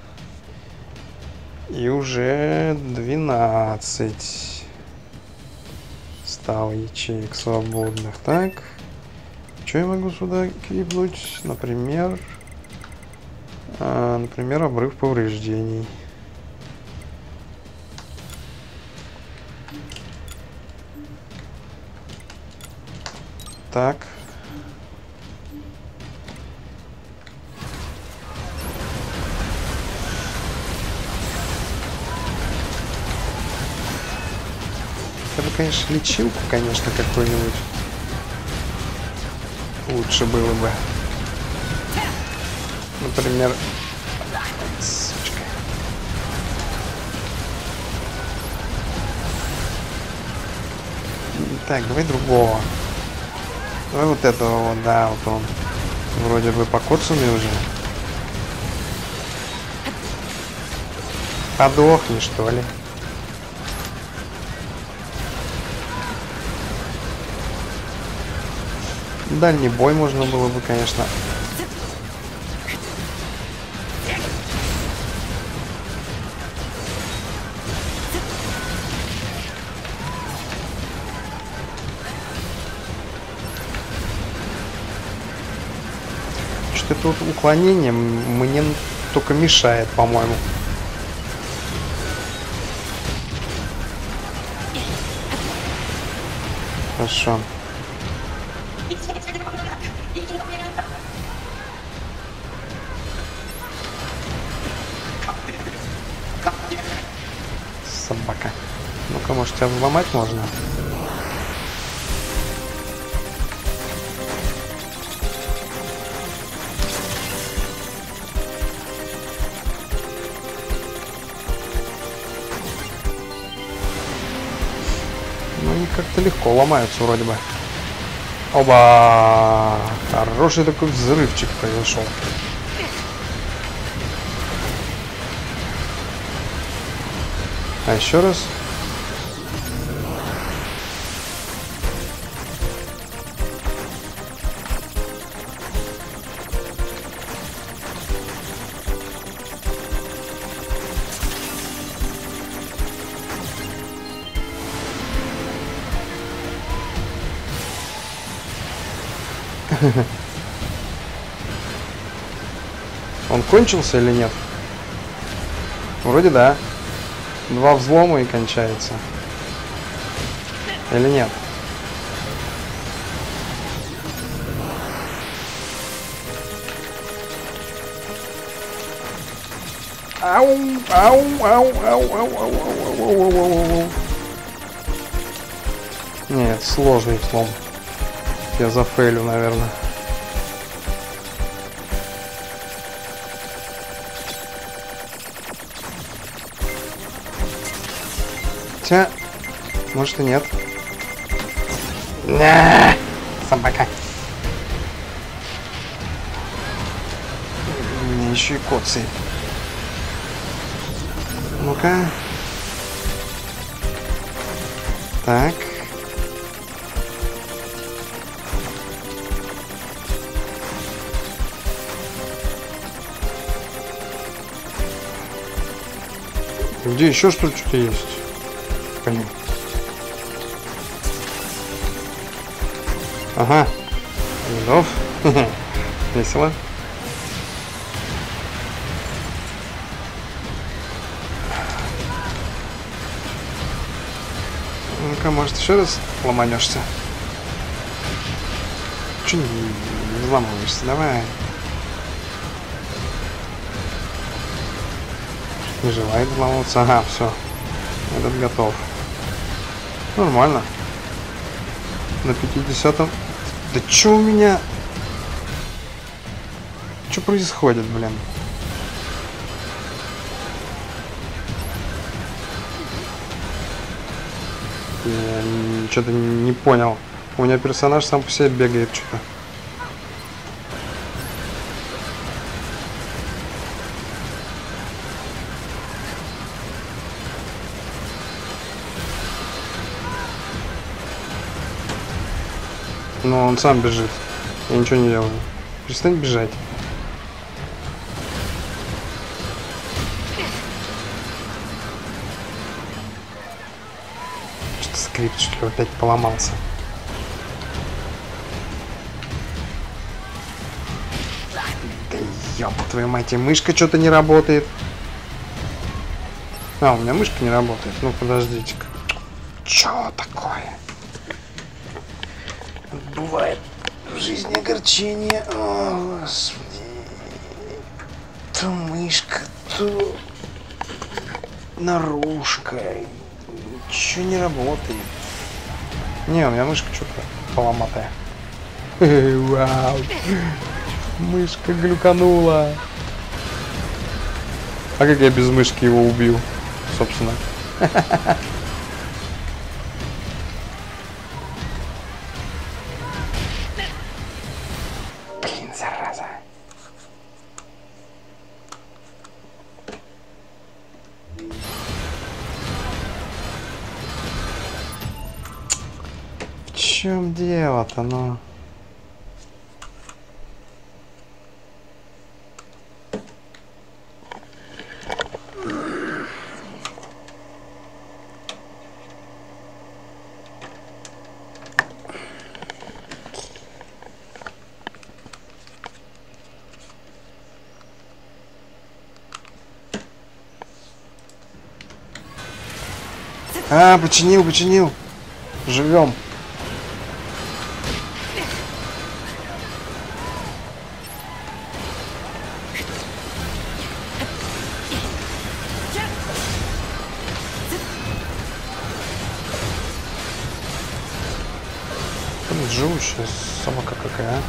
И уже 12 стало ячеек свободных. Так. Что я могу сюда клипнуть? Например, обрыв повреждений. Так. Это бы, конечно, лечилку, конечно, какую-нибудь. Лучше было бы. Например... Сучка. Так, давай другого. Давай вот этого вот, да, вот он. Вроде бы покоцанный уже. Подохни, что ли? Дальний бой можно было бы, конечно. Что-то тут уклонение мне только мешает, по-моему. Хорошо. Собака. Ну-ка, может, тебя взломать можно? Ну, они как-то легко ломаются вроде бы. Оба! Хороший такой взрывчик произошел. А еще раз. Он кончился или нет? Вроде да. 2 взлома и кончается. Или нет? Ау, ау, ау, ау, ау, ау, ау, ау, ау, ау. Нет, сложный взлом. Я зафейлю, наверное. Хотя, может и нет. Собака. Мне еще и коцает. Ну-ка. Так. Где еще что-то есть? Блин. Ага. Готов. Весело. Ну-ка, может, еще раз ломанешься? Че не взламываешься? Давай. Не желает взламываться. Ага, все. Этот готов. Нормально. На 50-м. Да что у меня? Что происходит, блин? Я что-то не понял. У меня персонаж сам по себе бегает что-то. Но он сам бежит. Я ничего не делаю. Перестань бежать. Что-то скрипт, что ли, опять поломался. Да ёб твою мать, и мышка что-то не работает. А, у меня мышка не работает. Ну, подождите-ка. Чё такое? Бывает в жизни огорчение. О, господи. То мышка, то наружка. Ничего не работает. Не, у меня мышка что-то поломатая. Вау. Мышка глюканула. А как я без мышки его убью, собственно? Блин, зараза. В чем дело-то, ну? А, починил. Живем. Живущая собака какая.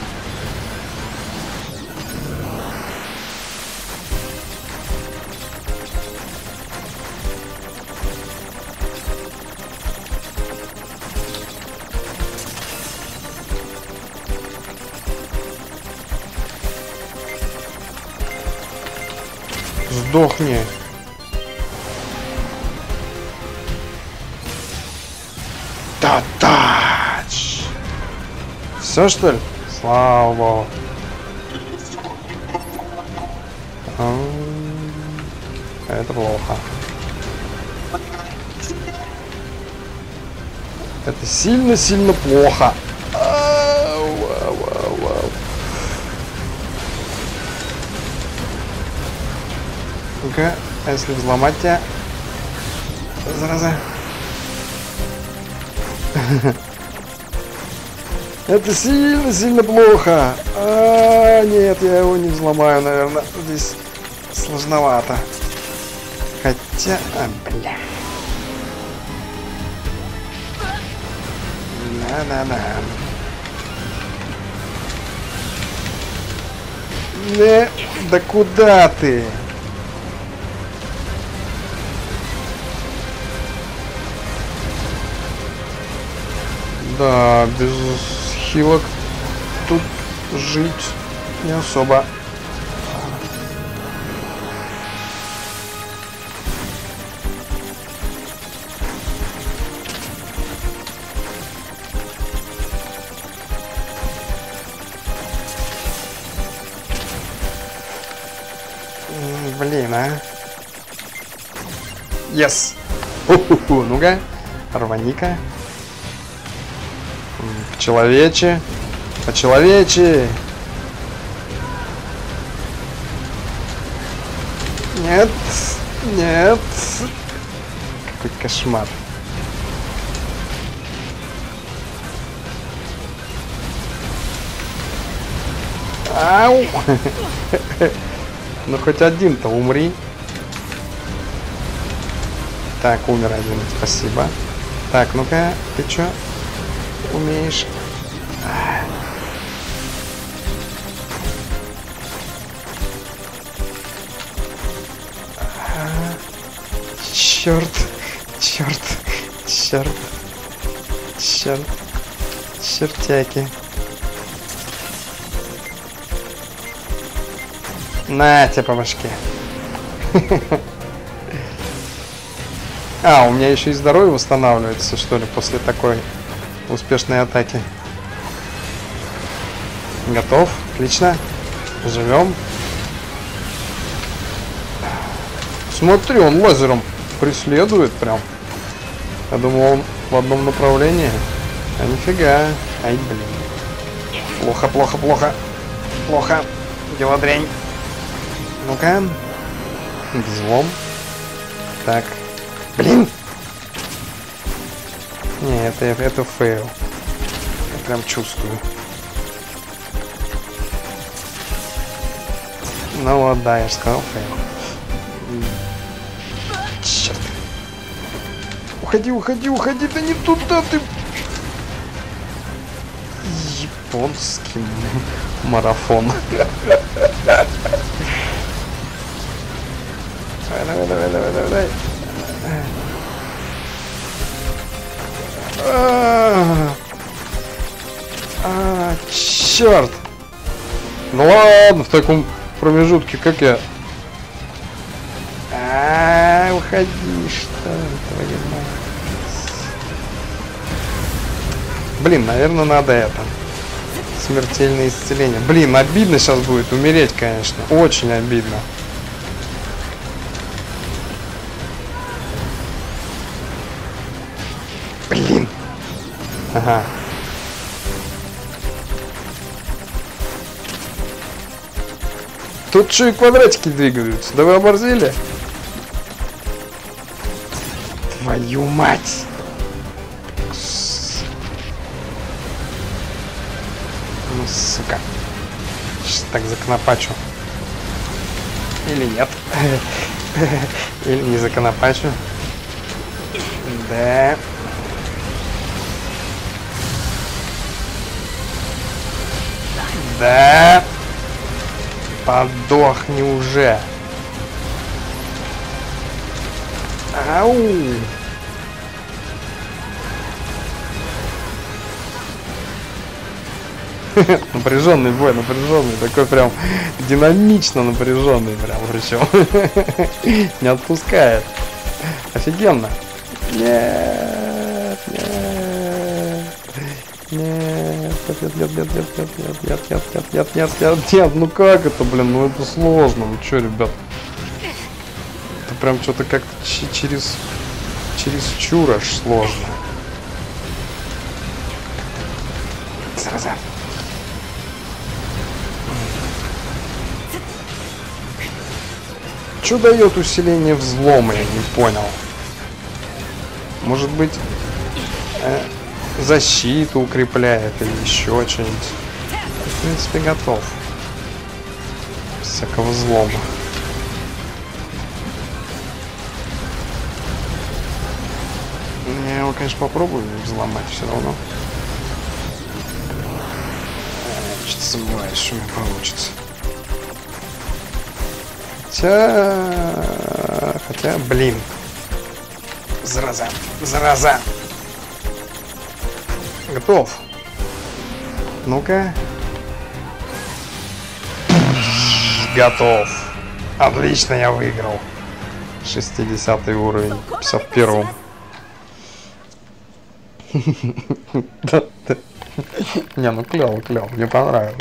Сдохни. Та-тач. Все, что ли? Слава богу. Это плохо. Это сильно-сильно плохо. Ну-ка, а если взломать тебя? Зараза. Это сильно плохо. Нет, я его не взломаю, наверное. Здесь сложновато. Хотя... бля. Да-да-да. Да куда ты? Да, без хилок тут жить не особо. Блин, а? Yes! Ну-ка, рвани-ка. Человече. По-человече. Нет. Нет. Какой кошмар. Ау. Ну хоть один-то умри. Так, умер один. Спасибо. Так, ну-ка, ты чё умеешь? Черт, черт, черт, черт, чертяки. На тебе по башке. А, у меня еще и здоровье восстанавливается, что ли, после такой успешной атаки. Готов. Отлично. Живем. Смотри, он лазером преследует прям. Я думал, он в одном направлении. А нифига. Ай, блин. Плохо, плохо, плохо. Плохо. Дела дрянь. Ну-ка. Взлом. Так. Блин. Не, это фейл. Я прям чувствую. Ну вот, да, я же сказал фейл. Черт. Уходи, уходи, уходи, да не туда ты. Японский марафон. Давай, давай, давай, давай, давай. Черт. Ну ладно, в таком промежутке, как я... уходи, что твою мать. Блин, наверное, надо это. Смертельное исцеление. Блин, обидно сейчас будет умереть, конечно. Очень обидно. Блин. Ага. Тут что и квадратики двигаются. Да вы оборзели? Твою мать. Ну, сука. Сейчас так законопачу. Или нет. Или не законопачу. Да. Да. Подохни уже. Ау. Напряженный бой, напряженный. Такой прям динамично напряженный прям причем. Не отпускает. Офигенно. Нет, нет. Нет, нет, нет, нет, нет, нет, нет, нет, нет, нет, нет, нет, нет, нет, ну как это, блин, ну это сложно, ну чё, ребят? Это прям что-то как-то через чур аж сложно. Зараза. Что дает усиление взлома, я не понял. Может быть... защиту укрепляет или еще что-нибудь. В принципе, готов. Всякого взлома. Я его, конечно, попробую взломать все равно. Что-то сомневаюсь, что у меня получится. Хотя, блин. Зараза, зараза. Готов. Ну-ка. Готов. Отлично, я выиграл. 60 уровень. 51. Не, ну клево, клево. Мне понравилось.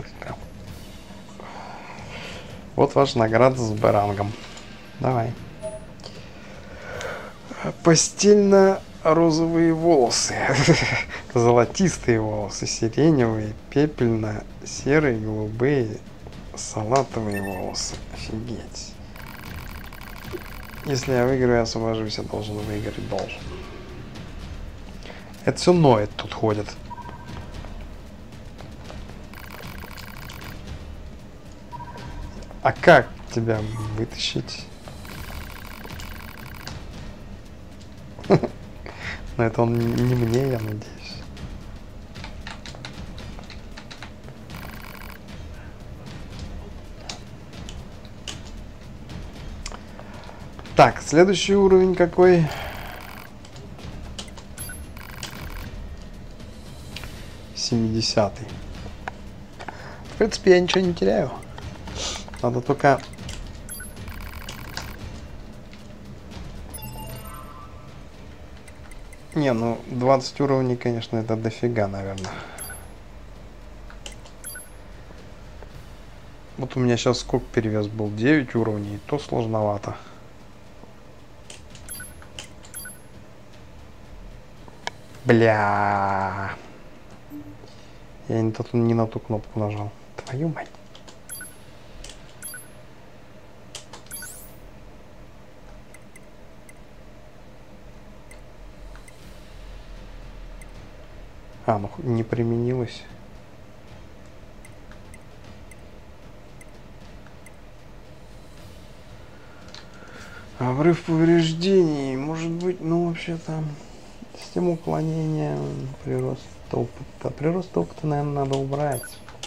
Вот ваша награда с Б-рангом. Давай. Постельно-розовые волосы. Золотистые волосы, сиреневые, пепельно-серые, голубые, салатовые волосы. Офигеть. Если я выиграю, я освобожусь, я должен выиграть, должен. Это все ноет тут ходит. А как тебя вытащить? Но это он не мне, я надеюсь. Так, следующий уровень какой? 70-й. В принципе, я ничего не теряю. Надо только... Не, ну 20 уровней, конечно, это дофига, наверное. Вот у меня сейчас сколько перевес был? 9 уровней, то сложновато. Бля. Я не на ту кнопку нажал. Твою мать. А, ну не применилось. Обрыв повреждений. Может быть, ну вообще там система уклонения, прирост опыта. Прирост опыта, наверное, надо убрать.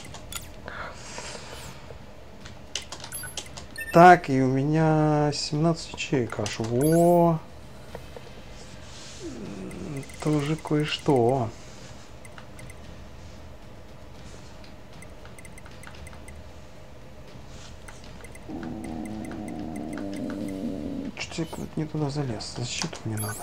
Так, и у меня 17 ячеек аж. Во! Это уже кое-что. Что-то я куда-то не туда залез. Защиту мне надо.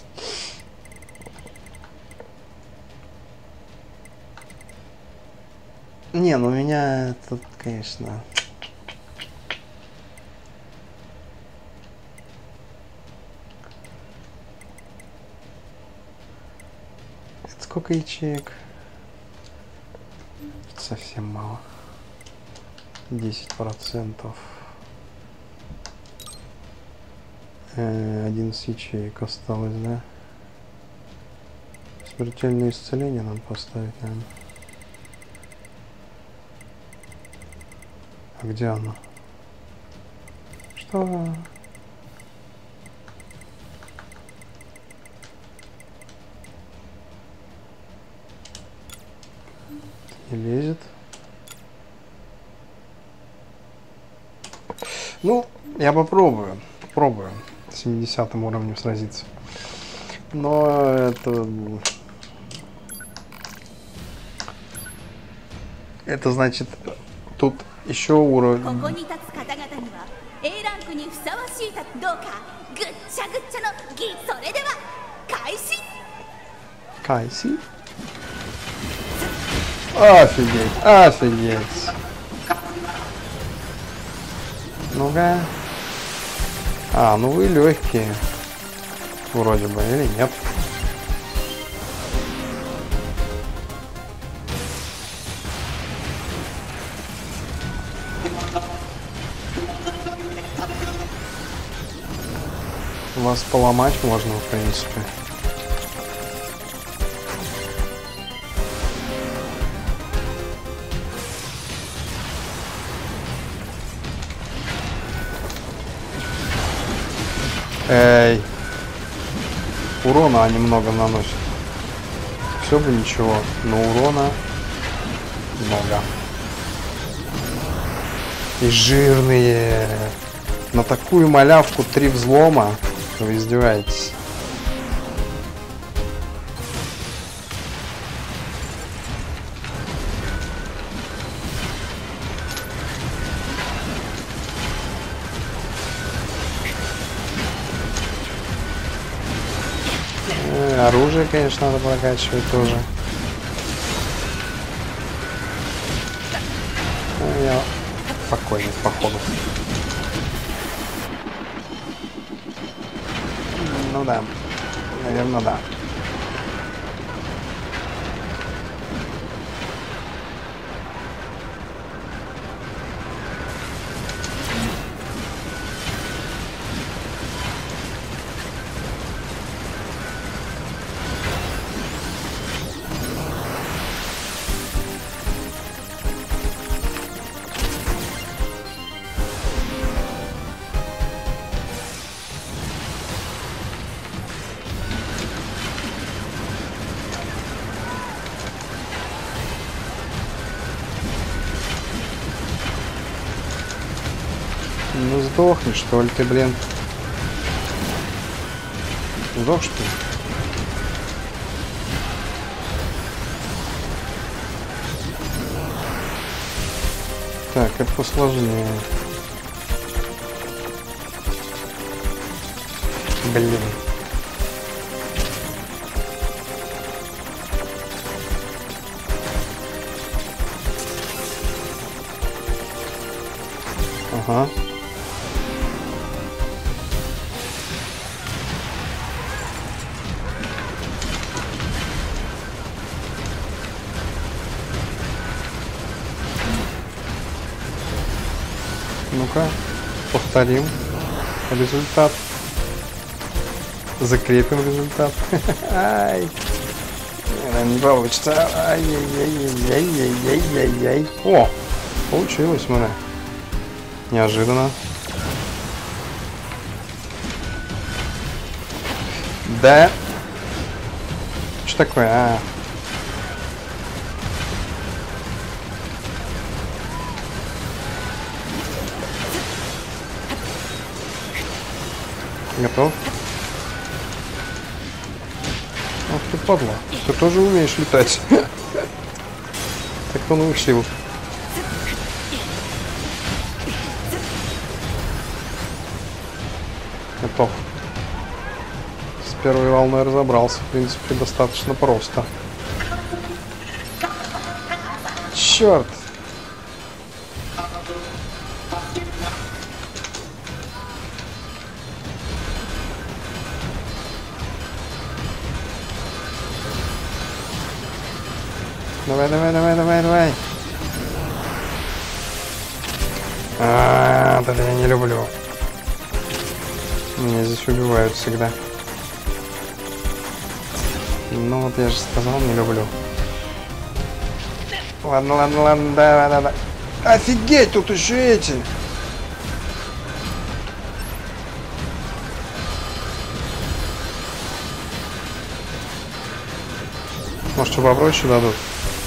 Не, ну у меня тут, конечно... Это сколько ячеек? Совсем мало. 10%. 11 ячеек осталось, да? Смертельное исцеление надо поставить, наверное. А где оно? Что? Не лезет. Ну, я попробую. Попробую. 70 уровнем сразиться. Но это значит, тут еще уровень. Кайси? Офигеть, офигеть. Ну-ка. А, ну вы легкие. Вроде бы, или нет. Вас поломать можно, в принципе. Эй. Урона они много наносят. Все бы ничего, но урона много. И жирные. На такую малявку 3 взлома. Вы издеваетесь. Оружие, конечно, надо прокачивать тоже. Я спокойно, походу. Ну да, наверное, да. Ну сдохни, что ли, ты, блин. Сдох, что ли? Так, это посложнее. Блин. Ага. Ну-ка, повторим результат. Закрепим результат. Ай. Не получится. Ай-яй-яй-яй-яй-яй-яй. О, получилось у меня. Неожиданно. Да. Что такое? А. Готов? Ах ты падла. Ты тоже умеешь летать. Так кто научил? Готов. С первой волной разобрался. В принципе, достаточно просто. Черт! Давай, давай, давай, давай, давай. Да я не люблю. Меня здесь убивают всегда. Ну вот я же сказал, не люблю. Ладно, ладно, ладно, да, да, да. Офигеть, тут еще эти. Может, что попроще дадут?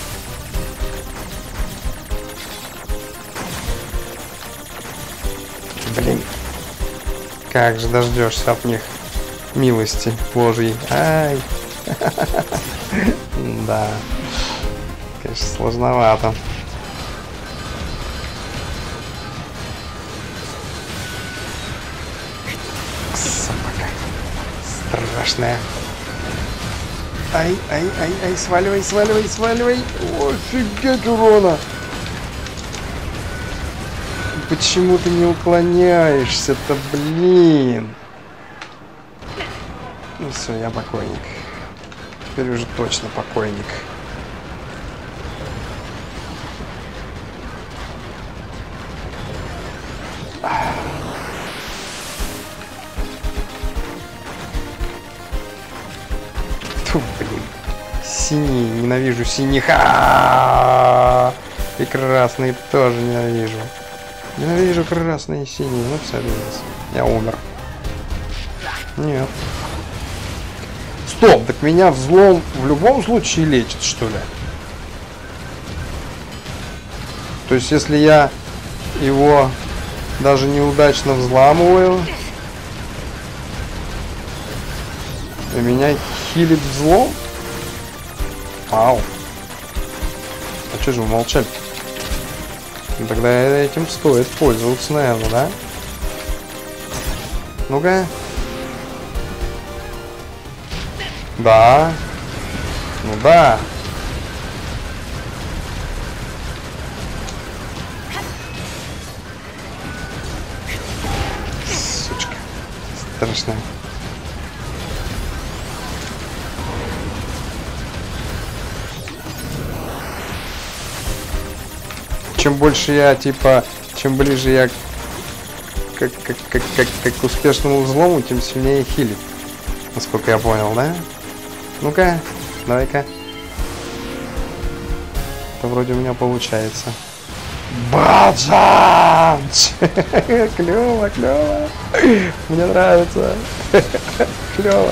Блин. Как же дождешься от них милости Божьей. Ай. Да. Конечно, сложновато. Собака. Страшная. Ай, ай, ай, ай, сваливай, сваливай, сваливай. Офигеть урона. Почему ты не уклоняешься-то, блин? Ну все, я покойник. Теперь уже точно покойник. Фу, блин. Синий, ненавижу синих. И красный тоже ненавижу. Ненавижу красные и синие. Ну, садись. Я умер. Нет. Стоп, так меня взлом в любом случае лечит, что ли? То есть, если я его даже неудачно взламываю, и меня хилит взлом? Ау. А что же вы молчали? Ну, тогда этим стоит пользоваться, наверное, да? Ну-ка. Да. Ну да. Сучка. Страшная. Чем больше я, типа, чем ближе я к успешному взлому, тем сильнее хилит. Насколько я понял, да? Ну-ка, давай-ка. Это вроде у меня получается. Баджанч! Клево, клево. Мне нравится. Клево.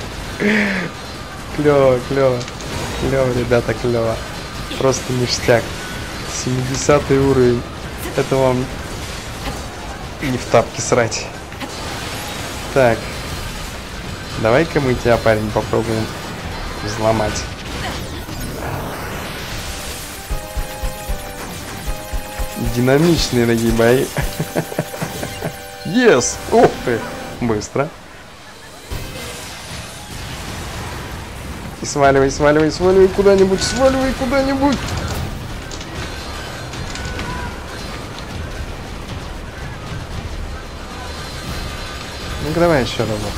Клево, клево. Клево, ребята, клево. Просто ништяк. 70 уровень. Это вам не в тапки срать. Так. Давай-ка мы тебя, парень, попробуем взломать. Динамичные такие бои. Yes! Ух ты! Быстро. И сваливай, сваливай, сваливай куда-нибудь, сваливай куда-нибудь. давай еще разок.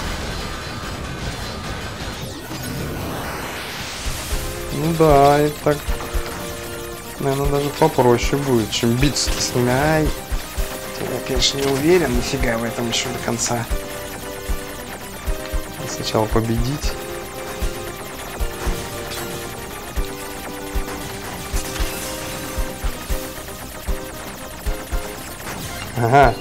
Ну да, и так, наверное, даже попроще будет, чем биться с ними. Ай, я, конечно, не уверен, нифига в этом еще до конца. Сначала победить. Ага.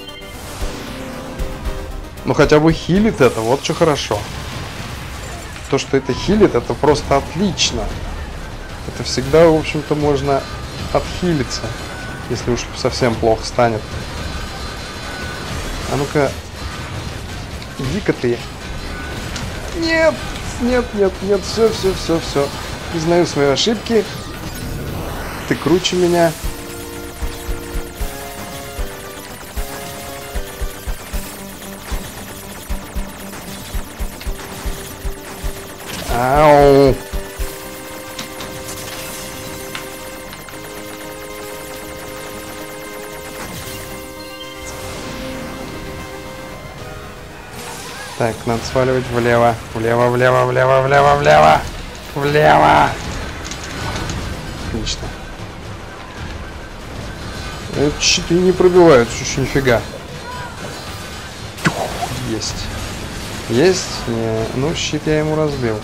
Ну хотя бы хилит это, вот что хорошо. То, что это хилит, это просто отлично. Это всегда, в общем-то, можно отхилиться, если уж совсем плохо станет. А ну-ка, иди-ка ты. Нет, нет, нет, нет, все, все, все, все. Признаю свои ошибки. Ты круче меня. Ау. Так, надо сваливать влево. Влево, влево, влево, влево, влево. Влево. Отлично. Это щиты не пробиваются, еще нифига. Есть. Есть? Не. Ну, щит я ему разбил.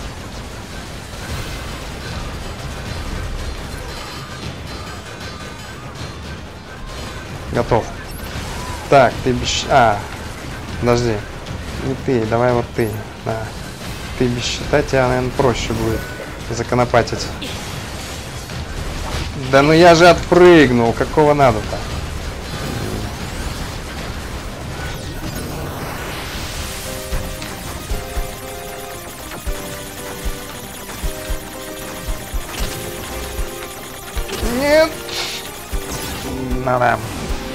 Готов. Так, ты без... подожди. Не ты, давай вот ты. Да. Ты без щита, тебя, наверное, проще будет законопатить. Да ну я же отпрыгнул. Какого надо-то? Нет. Надо.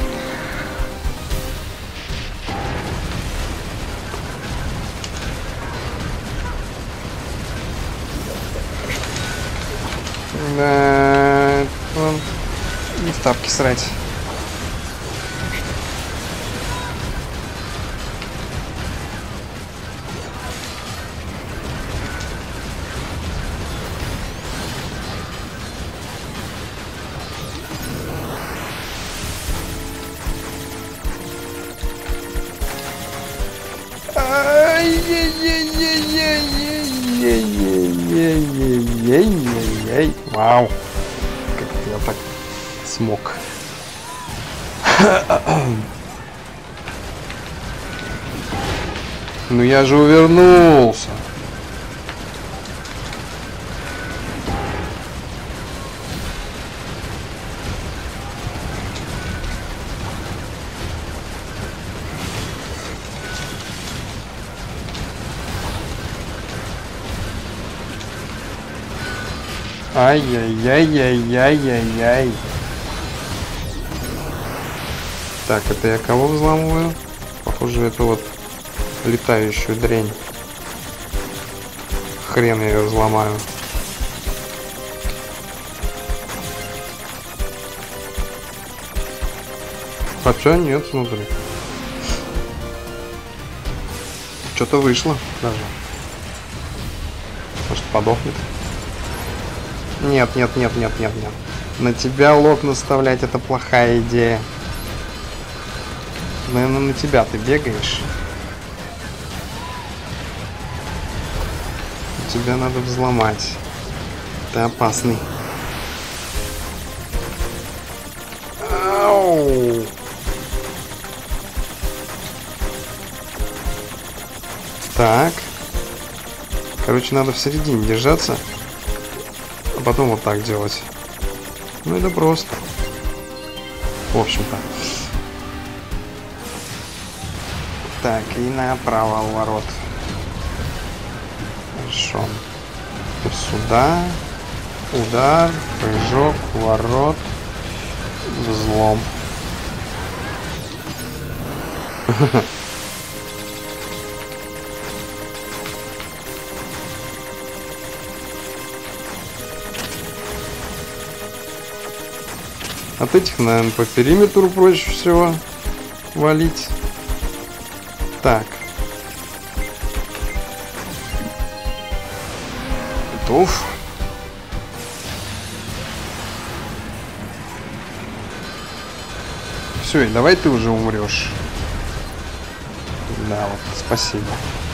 Да, вон, не в тапки срать. Ай-яй-яй-яй-яй-яй-яй-яй-яй. Вау. Как я так смог. Ну я же увернулся. Ай-яй-яй-яй-яй-яй-яй. Так, это я кого взламываю? Похоже, это вот летающую дрянь. Хрен я ее взломаю. Хотя нет, смотри. Что-то вышло даже. Может, подохнет? Нет, нет, нет, нет, нет, нет. На тебя лог наставлять — это плохая идея. Наверное, на тебя ты бегаешь. Тебя надо взломать. Ты опасный. Ау! Так. Короче, надо в середине держаться. А потом вот так делать. Ну это просто. В общем-то. Так, и направо ворот. Хорошо. Сюда. Удар. Прыжок. Ворот. Взлом. От этих, наверное, по периметру проще всего валить. Так. Готов. Все, и давай ты уже умрешь. Да, вот, спасибо.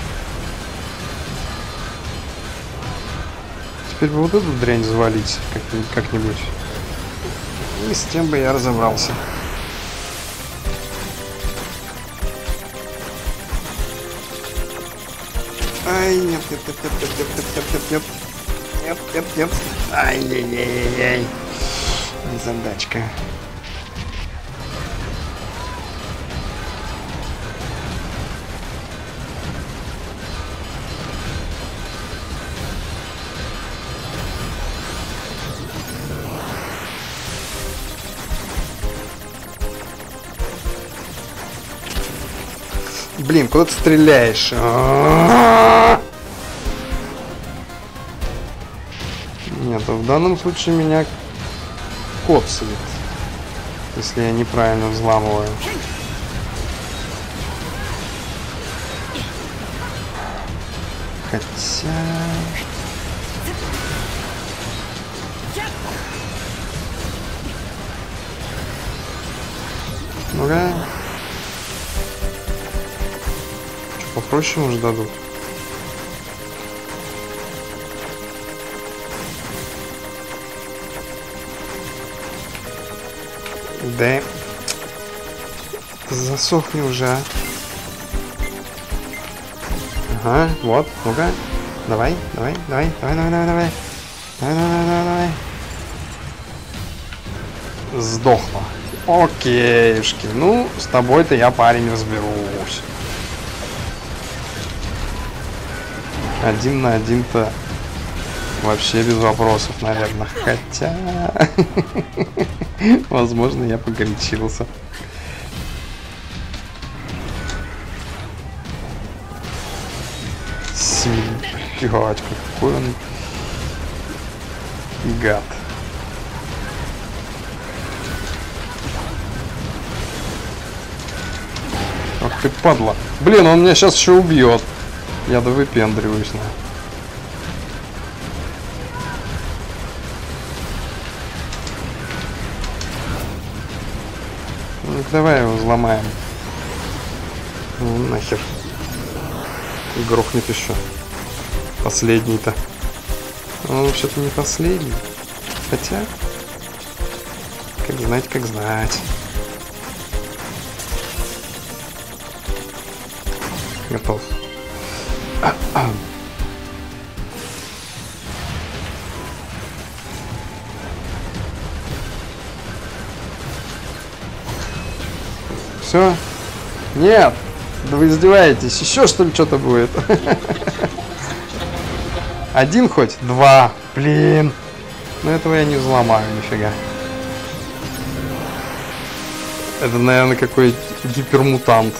Теперь бы вот эту дрянь завалить как-нибудь. И с тем бы я разобрался. Ай, нет, нет, нет, нет, нет, нет, нет, нет, нет, нет, нет, ай-яй-яй-яй-яй. Незадачка. Блин, куда ты стреляешь? Нет, в данном случае меня коцает, если я неправильно взламываю. Хотя... Ну-ка. Попроще, может, дадут. Да. Засохни уже, а. Ага, вот, ну-ка. Давай, давай, давай, давай, давай, давай, давай. Давай, давай, давай, давай. Сдохла. Окейшки. Ну, с тобой-то я, парень, разберусь. 1 на 1-то вообще без вопросов, наверное. Хотя... Возможно, я погорячился. Блядь, какой он гад. Ах ты падла. Блин, он меня сейчас еще убьет. Я да выпендриваюсь, на. Ну, давай его взломаем. Ну, нахер. Грохнет еще. Последний-то. Он вообще-то не последний. Хотя... Как знать, как знать. Готов. Все? Нет! Да вы издеваетесь. Еще что ли что-то будет? 1 хоть? 2. Блин. Но этого я не взломаю, нифига. Это, наверное, какой гипермутант,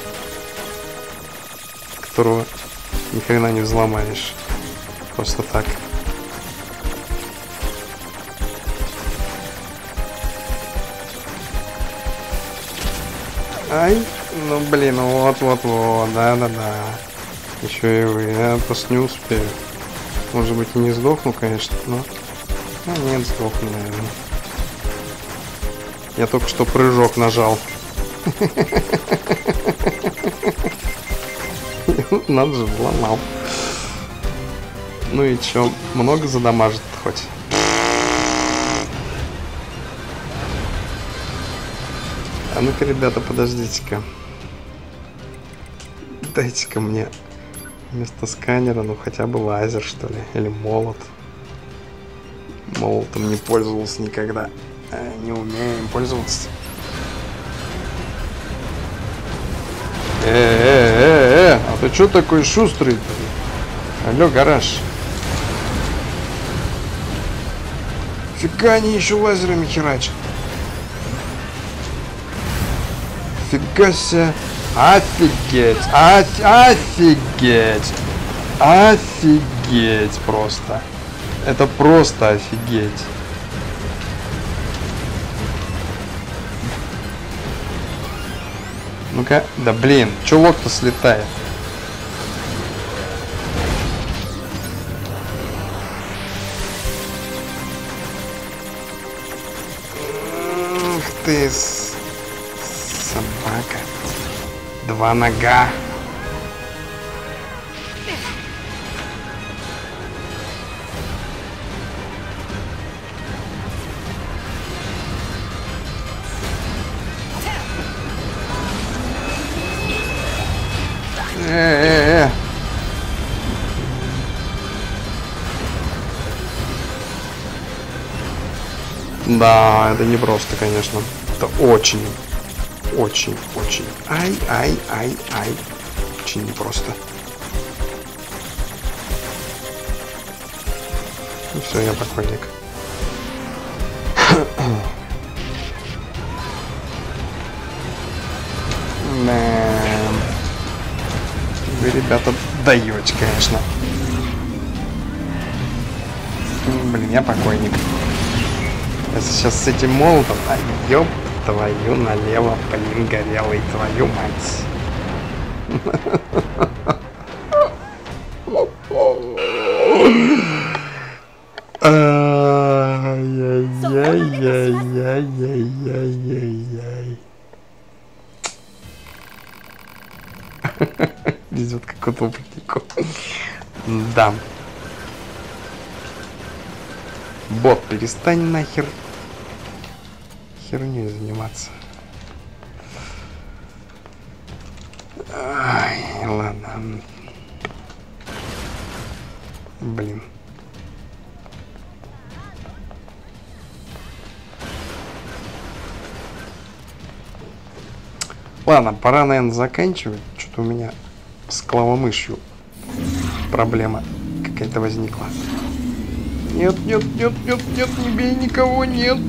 которого никогда не взломаешь. Просто так. Ай, ну блин, ну вот, да-да-да. Еще и вы, я просто не успею. Может быть и не сдохну, конечно, но... А, нет, сдохну, наверное. Я только что прыжок нажал. Надо же, взломал. Ну и чё, много задамажит хоть? А ну-ка, ребята, подождите-ка. Дайте-ка мне вместо сканера, ну хотя бы лазер, что ли, или молот. Молотом не пользовался никогда. Не умеем пользоваться. А ты чё такой шустрый-то? Алло, гараж. Фига они еще лазерами херачат. Фига себе. Офигеть. Офигеть. Офигеть просто. Это просто офигеть. Ну-ка. Да блин, чулок-то слетает. ты, собака. Два нога. Да, это не просто, конечно. Это очень, очень, очень. Ай. Очень непросто. Ну все, я покойник. Вы, ребята, даете, конечно. Блин, я покойник. Если сейчас с этим молотом, ёб твою налево, блин, горелый, твою мать. Ай-яй-яй-яй-яй-яй-яй-яй. Везет как утопленнику. Да. Бот, перестань нахер херней заниматься. Ай, ладно. Блин. Ладно, пора, наверное, заканчивать. Что-то у меня с клавомышью проблема какая-то возникла. Нет, не бей никого, нет.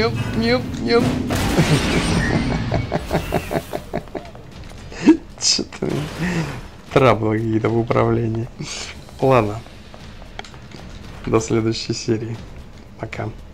Что-то траблы какие-то в управлении. Ладно. До следующей серии. Пока.